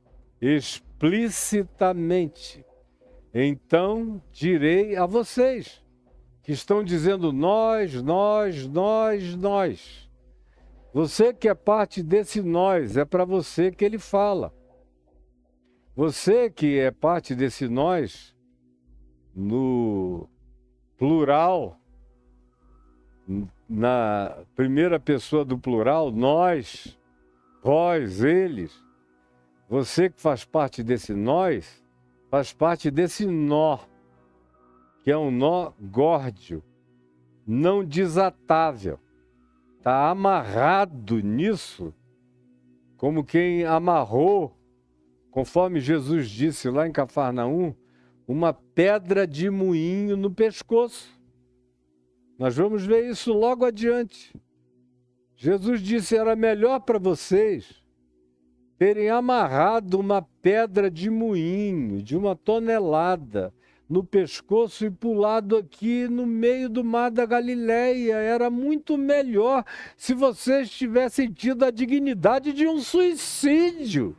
explicitamente, então direi a vocês, que estão dizendo nós, nós, nós, nós. Você que é parte desse nós, é para você que ele fala. Você que é parte desse nós, no plural, na primeira pessoa do plural, nós, vós, eles. Você que faz parte desse nós, faz parte desse nó, que é um nó górdio, não desatável. Está amarrado nisso, como quem amarrou, conforme Jesus disse lá em Cafarnaum, uma pedra de moinho no pescoço. Nós vamos ver isso logo adiante. Jesus disse: era melhor para vocês terem amarrado uma pedra de moinho, de uma tonelada, no pescoço e pulado aqui no meio do mar da Galileia. Era muito melhor se vocês tivessem tido a dignidade de um suicídio.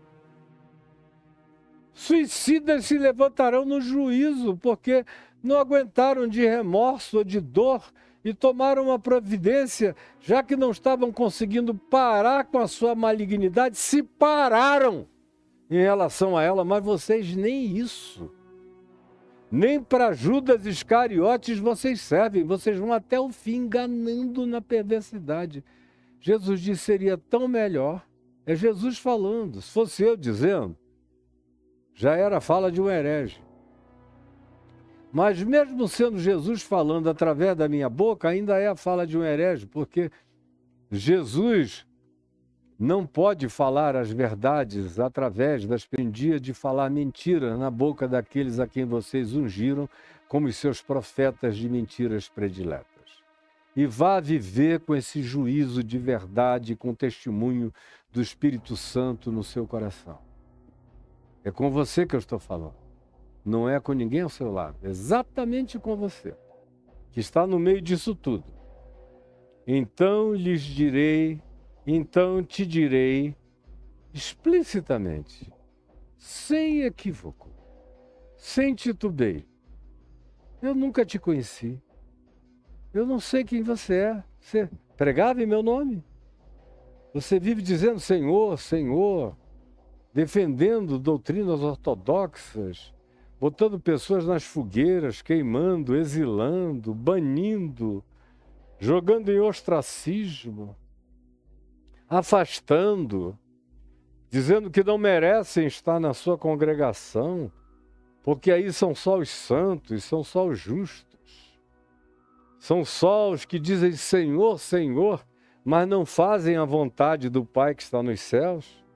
Suicidas se levantarão no juízo, porque não aguentaram de remorso ou de dor e tomaram uma providência, já que não estavam conseguindo parar com a sua malignidade, se pararam em relação a ela, mas vocês nem isso. Nem para Judas Iscariotes vocês servem, vocês vão até o fim enganando na perversidade. Jesus disse: seria tão melhor. É Jesus falando. Se fosse eu dizendo, já era fala de um herege. Mas mesmo sendo Jesus falando através da minha boca, ainda é a fala de um herege, porque Jesus não pode falar as verdades através das pendias de falar mentira na boca daqueles a quem vocês ungiram como os seus profetas de mentiras prediletas. E vá viver com esse juízo de verdade, com testemunho do Espírito Santo no seu coração. É com você que eu estou falando. Não é com ninguém ao seu lado. É exatamente com você, que está no meio disso tudo. Então lhes direi... Então te direi explicitamente, sem equívoco, sem titubeio: eu nunca te conheci, eu não sei quem você é. Você pregava em meu nome? Você vive dizendo Senhor, Senhor, defendendo doutrinas ortodoxas, botando pessoas nas fogueiras, queimando, exilando, banindo, jogando em ostracismo, afastando, dizendo que não merecem estar na sua congregação, porque aí são só os santos, são só os justos, são só os que dizem Senhor, Senhor, mas não fazem a vontade do Pai que está nos céus.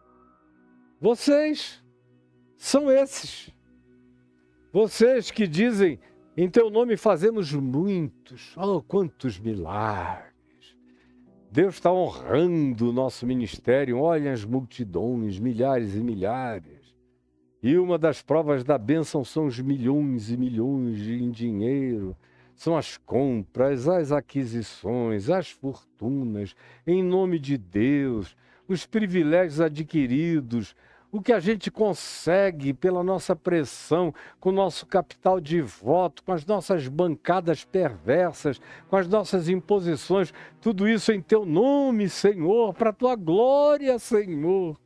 Vocês são esses. Vocês que dizem, em teu nome fazemos muitos, oh, quantos milagres. Deus está honrando o nosso ministério. Olhem as multidões, milhares e milhares. E uma das provas da bênção são os milhões e milhões de- em dinheiro, são as compras, as aquisições, as fortunas, em nome de Deus, os privilégios adquiridos, o que a gente consegue pela nossa pressão, com o nosso capital de voto, com as nossas bancadas perversas, com as nossas imposições, tudo isso em teu nome, Senhor, para a tua glória, Senhor.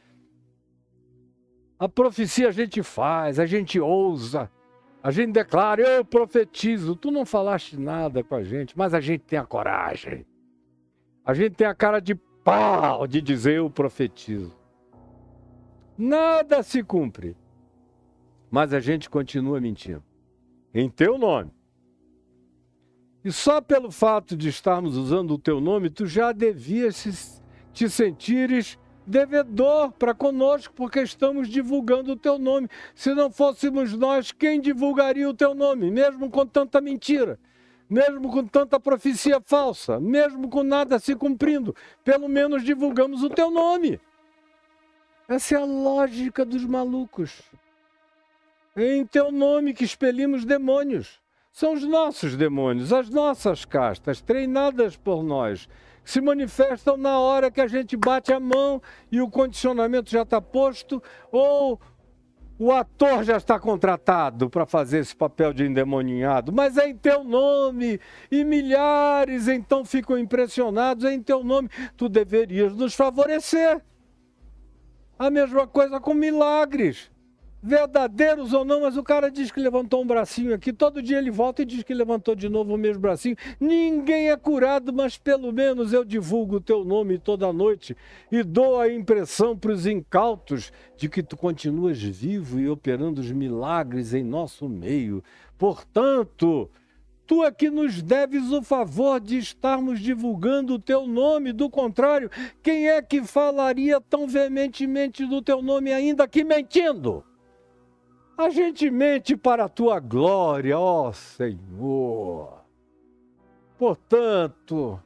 A profecia a gente faz, a gente ousa, a gente declara, eu profetizo. Tu não falaste nada com a gente, mas a gente tem a coragem. A gente tem a cara de pau de dizer eu profetizo. Nada se cumpre, mas a gente continua mentindo. Em teu nome. E só pelo fato de estarmos usando o teu nome, tu já devias te sentires devedor para conosco, porque estamos divulgando o teu nome. Se não fôssemos nós, quem divulgaria o teu nome? Mesmo com tanta mentira, mesmo com tanta profecia falsa, mesmo com nada se cumprindo, pelo menos divulgamos o teu nome. Essa é a lógica dos malucos. É em teu nome que expelimos demônios. São os nossos demônios, as nossas castas, treinadas por nós, que se manifestam na hora que a gente bate a mão e o condicionamento já está posto, ou o ator já está contratado para fazer esse papel de endemoniado. Mas é em teu nome, e milhares então ficam impressionados, é em teu nome. Tu deverias nos favorecer. A mesma coisa com milagres, verdadeiros ou não, mas o cara diz que levantou um bracinho aqui, todo dia ele volta e diz que levantou de novo o mesmo bracinho. Ninguém é curado, mas pelo menos eu divulgo o teu nome toda noite e dou a impressão para os incautos de que tu continuas vivo e operando os milagres em nosso meio. Portanto, tu é que nos deves o favor de estarmos divulgando o teu nome. Do contrário, quem é que falaria tão veementemente do teu nome ainda que mentindo? A gente mente para a tua glória, ó Senhor. Portanto,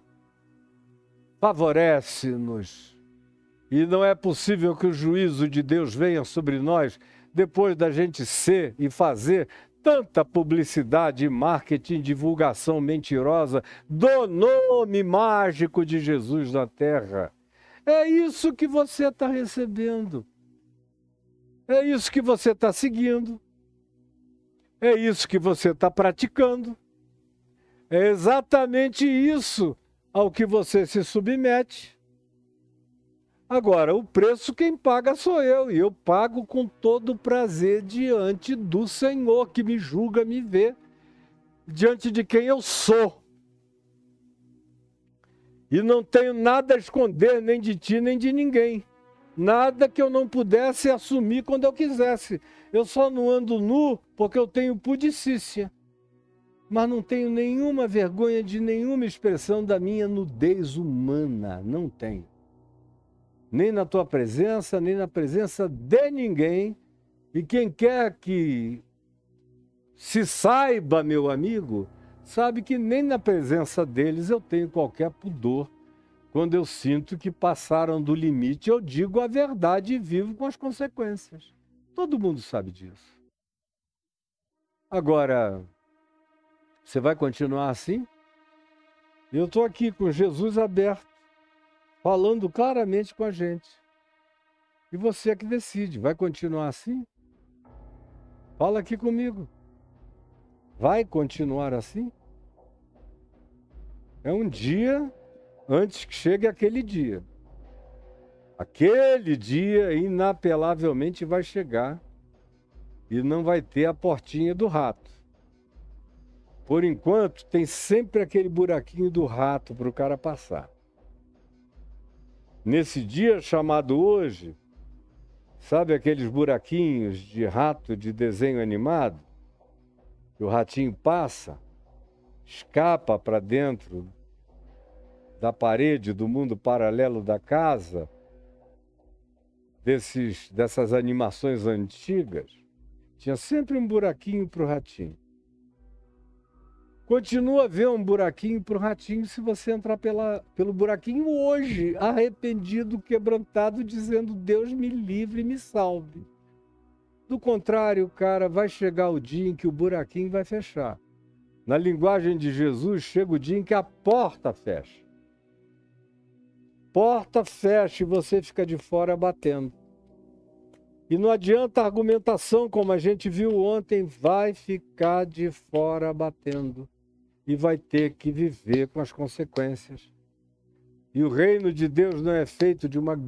favorece-nos. E não é possível que o juízo de Deus venha sobre nós depois da gente ser e fazer tanta publicidade, marketing, divulgação mentirosa do nome mágico de Jesus na terra. É isso que você está recebendo. É isso que você está seguindo. É isso que você está praticando. É exatamente isso ao que você se submete. Agora, o preço quem paga sou eu, e eu pago com todo prazer diante do Senhor, que me julga, me vê, diante de quem eu sou. E não tenho nada a esconder, nem de ti, nem de ninguém. Nada que eu não pudesse assumir quando eu quisesse. Eu só não ando nu porque eu tenho pudicícia. Mas não tenho nenhuma vergonha de nenhuma expressão da minha nudez humana. Não tenho. Nem na tua presença, nem na presença de ninguém. E quem quer que se saiba, meu amigo, sabe que nem na presença deles eu tenho qualquer pudor. Quando eu sinto que passaram do limite, eu digo a verdade e vivo com as consequências. Todo mundo sabe disso. Agora, você vai continuar assim? Eu estou aqui com Jesus aberto, falando claramente com a gente. E você é que decide, vai continuar assim? Fala aqui comigo. Vai continuar assim? É um dia antes que chegue aquele dia. Aquele dia inapelavelmente vai chegar e não vai ter a portinha do rato. Por enquanto, tem sempre aquele buraquinho do rato para o cara passar. Nesse dia chamado hoje, sabe aqueles buraquinhos de rato de desenho animado? Que o ratinho passa, escapa para dentro da parede do mundo paralelo da casa, desses, dessas animações antigas, tinha sempre um buraquinho para o ratinho. Continua a ver um buraquinho para o ratinho se você entrar pela, pelo buraquinho hoje, arrependido, quebrantado, dizendo: Deus me livre e me salve. Do contrário, cara, vai chegar o dia em que o buraquinho vai fechar. Na linguagem de Jesus, chega o dia em que a porta fecha. Porta fecha e você fica de fora batendo. E não adianta a argumentação, como a gente viu ontem, vai ficar de fora batendo. E vai ter que viver com as consequências. E o reino de Deus não é feito de uma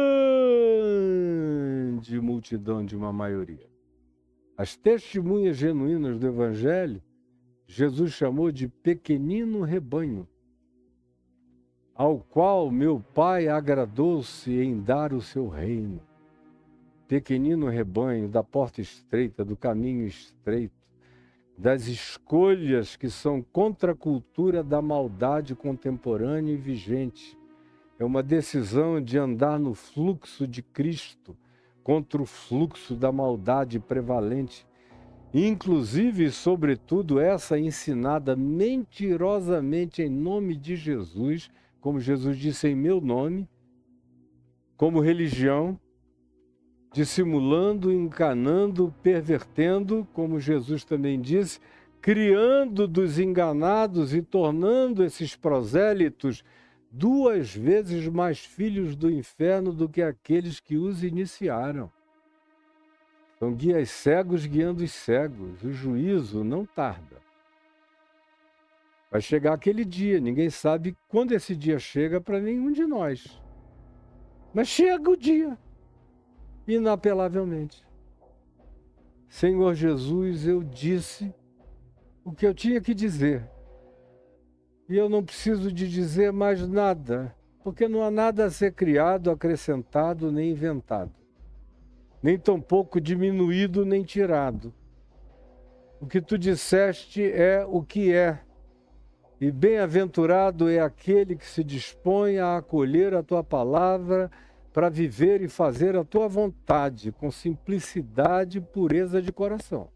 grande multidão, de uma maioria. As testemunhas genuínas do Evangelho, Jesus chamou de pequenino rebanho, ao qual meu Pai agradou-se em dar o seu reino. Pequenino rebanho da porta estreita, do caminho estreito, das escolhas que são contra a cultura da maldade contemporânea e vigente. É uma decisão de andar no fluxo de Cristo contra o fluxo da maldade prevalente. Inclusive, e sobretudo, essa ensinada mentirosamente em nome de Jesus, como Jesus disse, em meu nome, como religião, dissimulando, enganando, pervertendo, como Jesus também disse, criando dos enganados e tornando esses prosélitos duas vezes mais filhos do inferno do que aqueles que os iniciaram. São guias cegos guiando os cegos. O juízo não tarda. Vai chegar aquele dia, ninguém sabe quando esse dia chega para nenhum de nós. Mas chega o dia. Inapelavelmente. Senhor Jesus, eu disse o que eu tinha que dizer. E eu não preciso de dizer mais nada, porque não há nada a ser criado, acrescentado, nem inventado. Nem tampouco diminuído, nem tirado. O que tu disseste é o que é. E bem-aventurado é aquele que se dispõe a acolher a tua palavra, para viver e fazer a tua vontade, com simplicidade e pureza de coração.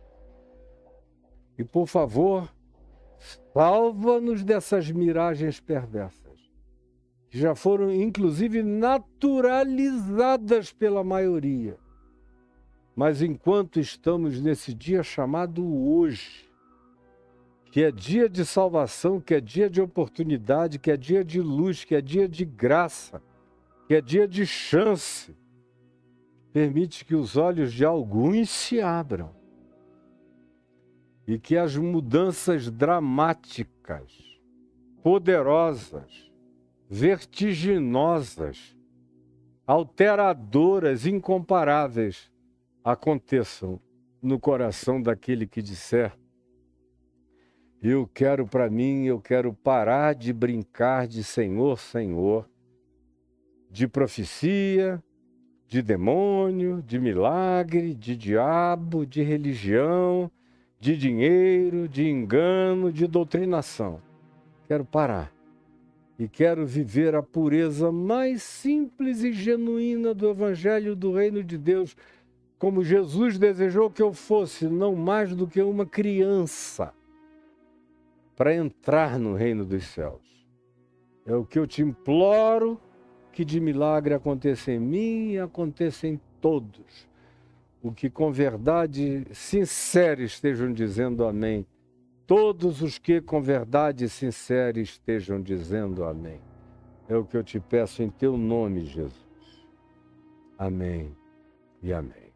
E, por favor, salva-nos dessas miragens perversas, que já foram, inclusive, naturalizadas pela maioria. Mas enquanto estamos nesse dia chamado hoje, que é dia de salvação, que é dia de oportunidade, que é dia de luz, que é dia de graça, que é dia de chance, permite que os olhos de alguns se abram e que as mudanças dramáticas, poderosas, vertiginosas, alteradoras, incomparáveis, aconteçam no coração daquele que disser: eu quero para mim, eu quero parar de brincar de Senhor, Senhor, de profecia, de demônio, de milagre, de diabo, de religião, de dinheiro, de engano, de doutrinação. Quero parar e quero viver a pureza mais simples e genuína do Evangelho do Reino de Deus, como Jesus desejou que eu fosse, não mais do que uma criança, para entrar no reino dos céus. É o que eu te imploro, que de milagre aconteça em mim e aconteça em todos. O que com verdade sincera estejam dizendo amém. Todos os que com verdade sincera estejam dizendo amém. É o que eu te peço em teu nome, Jesus. Amém e amém.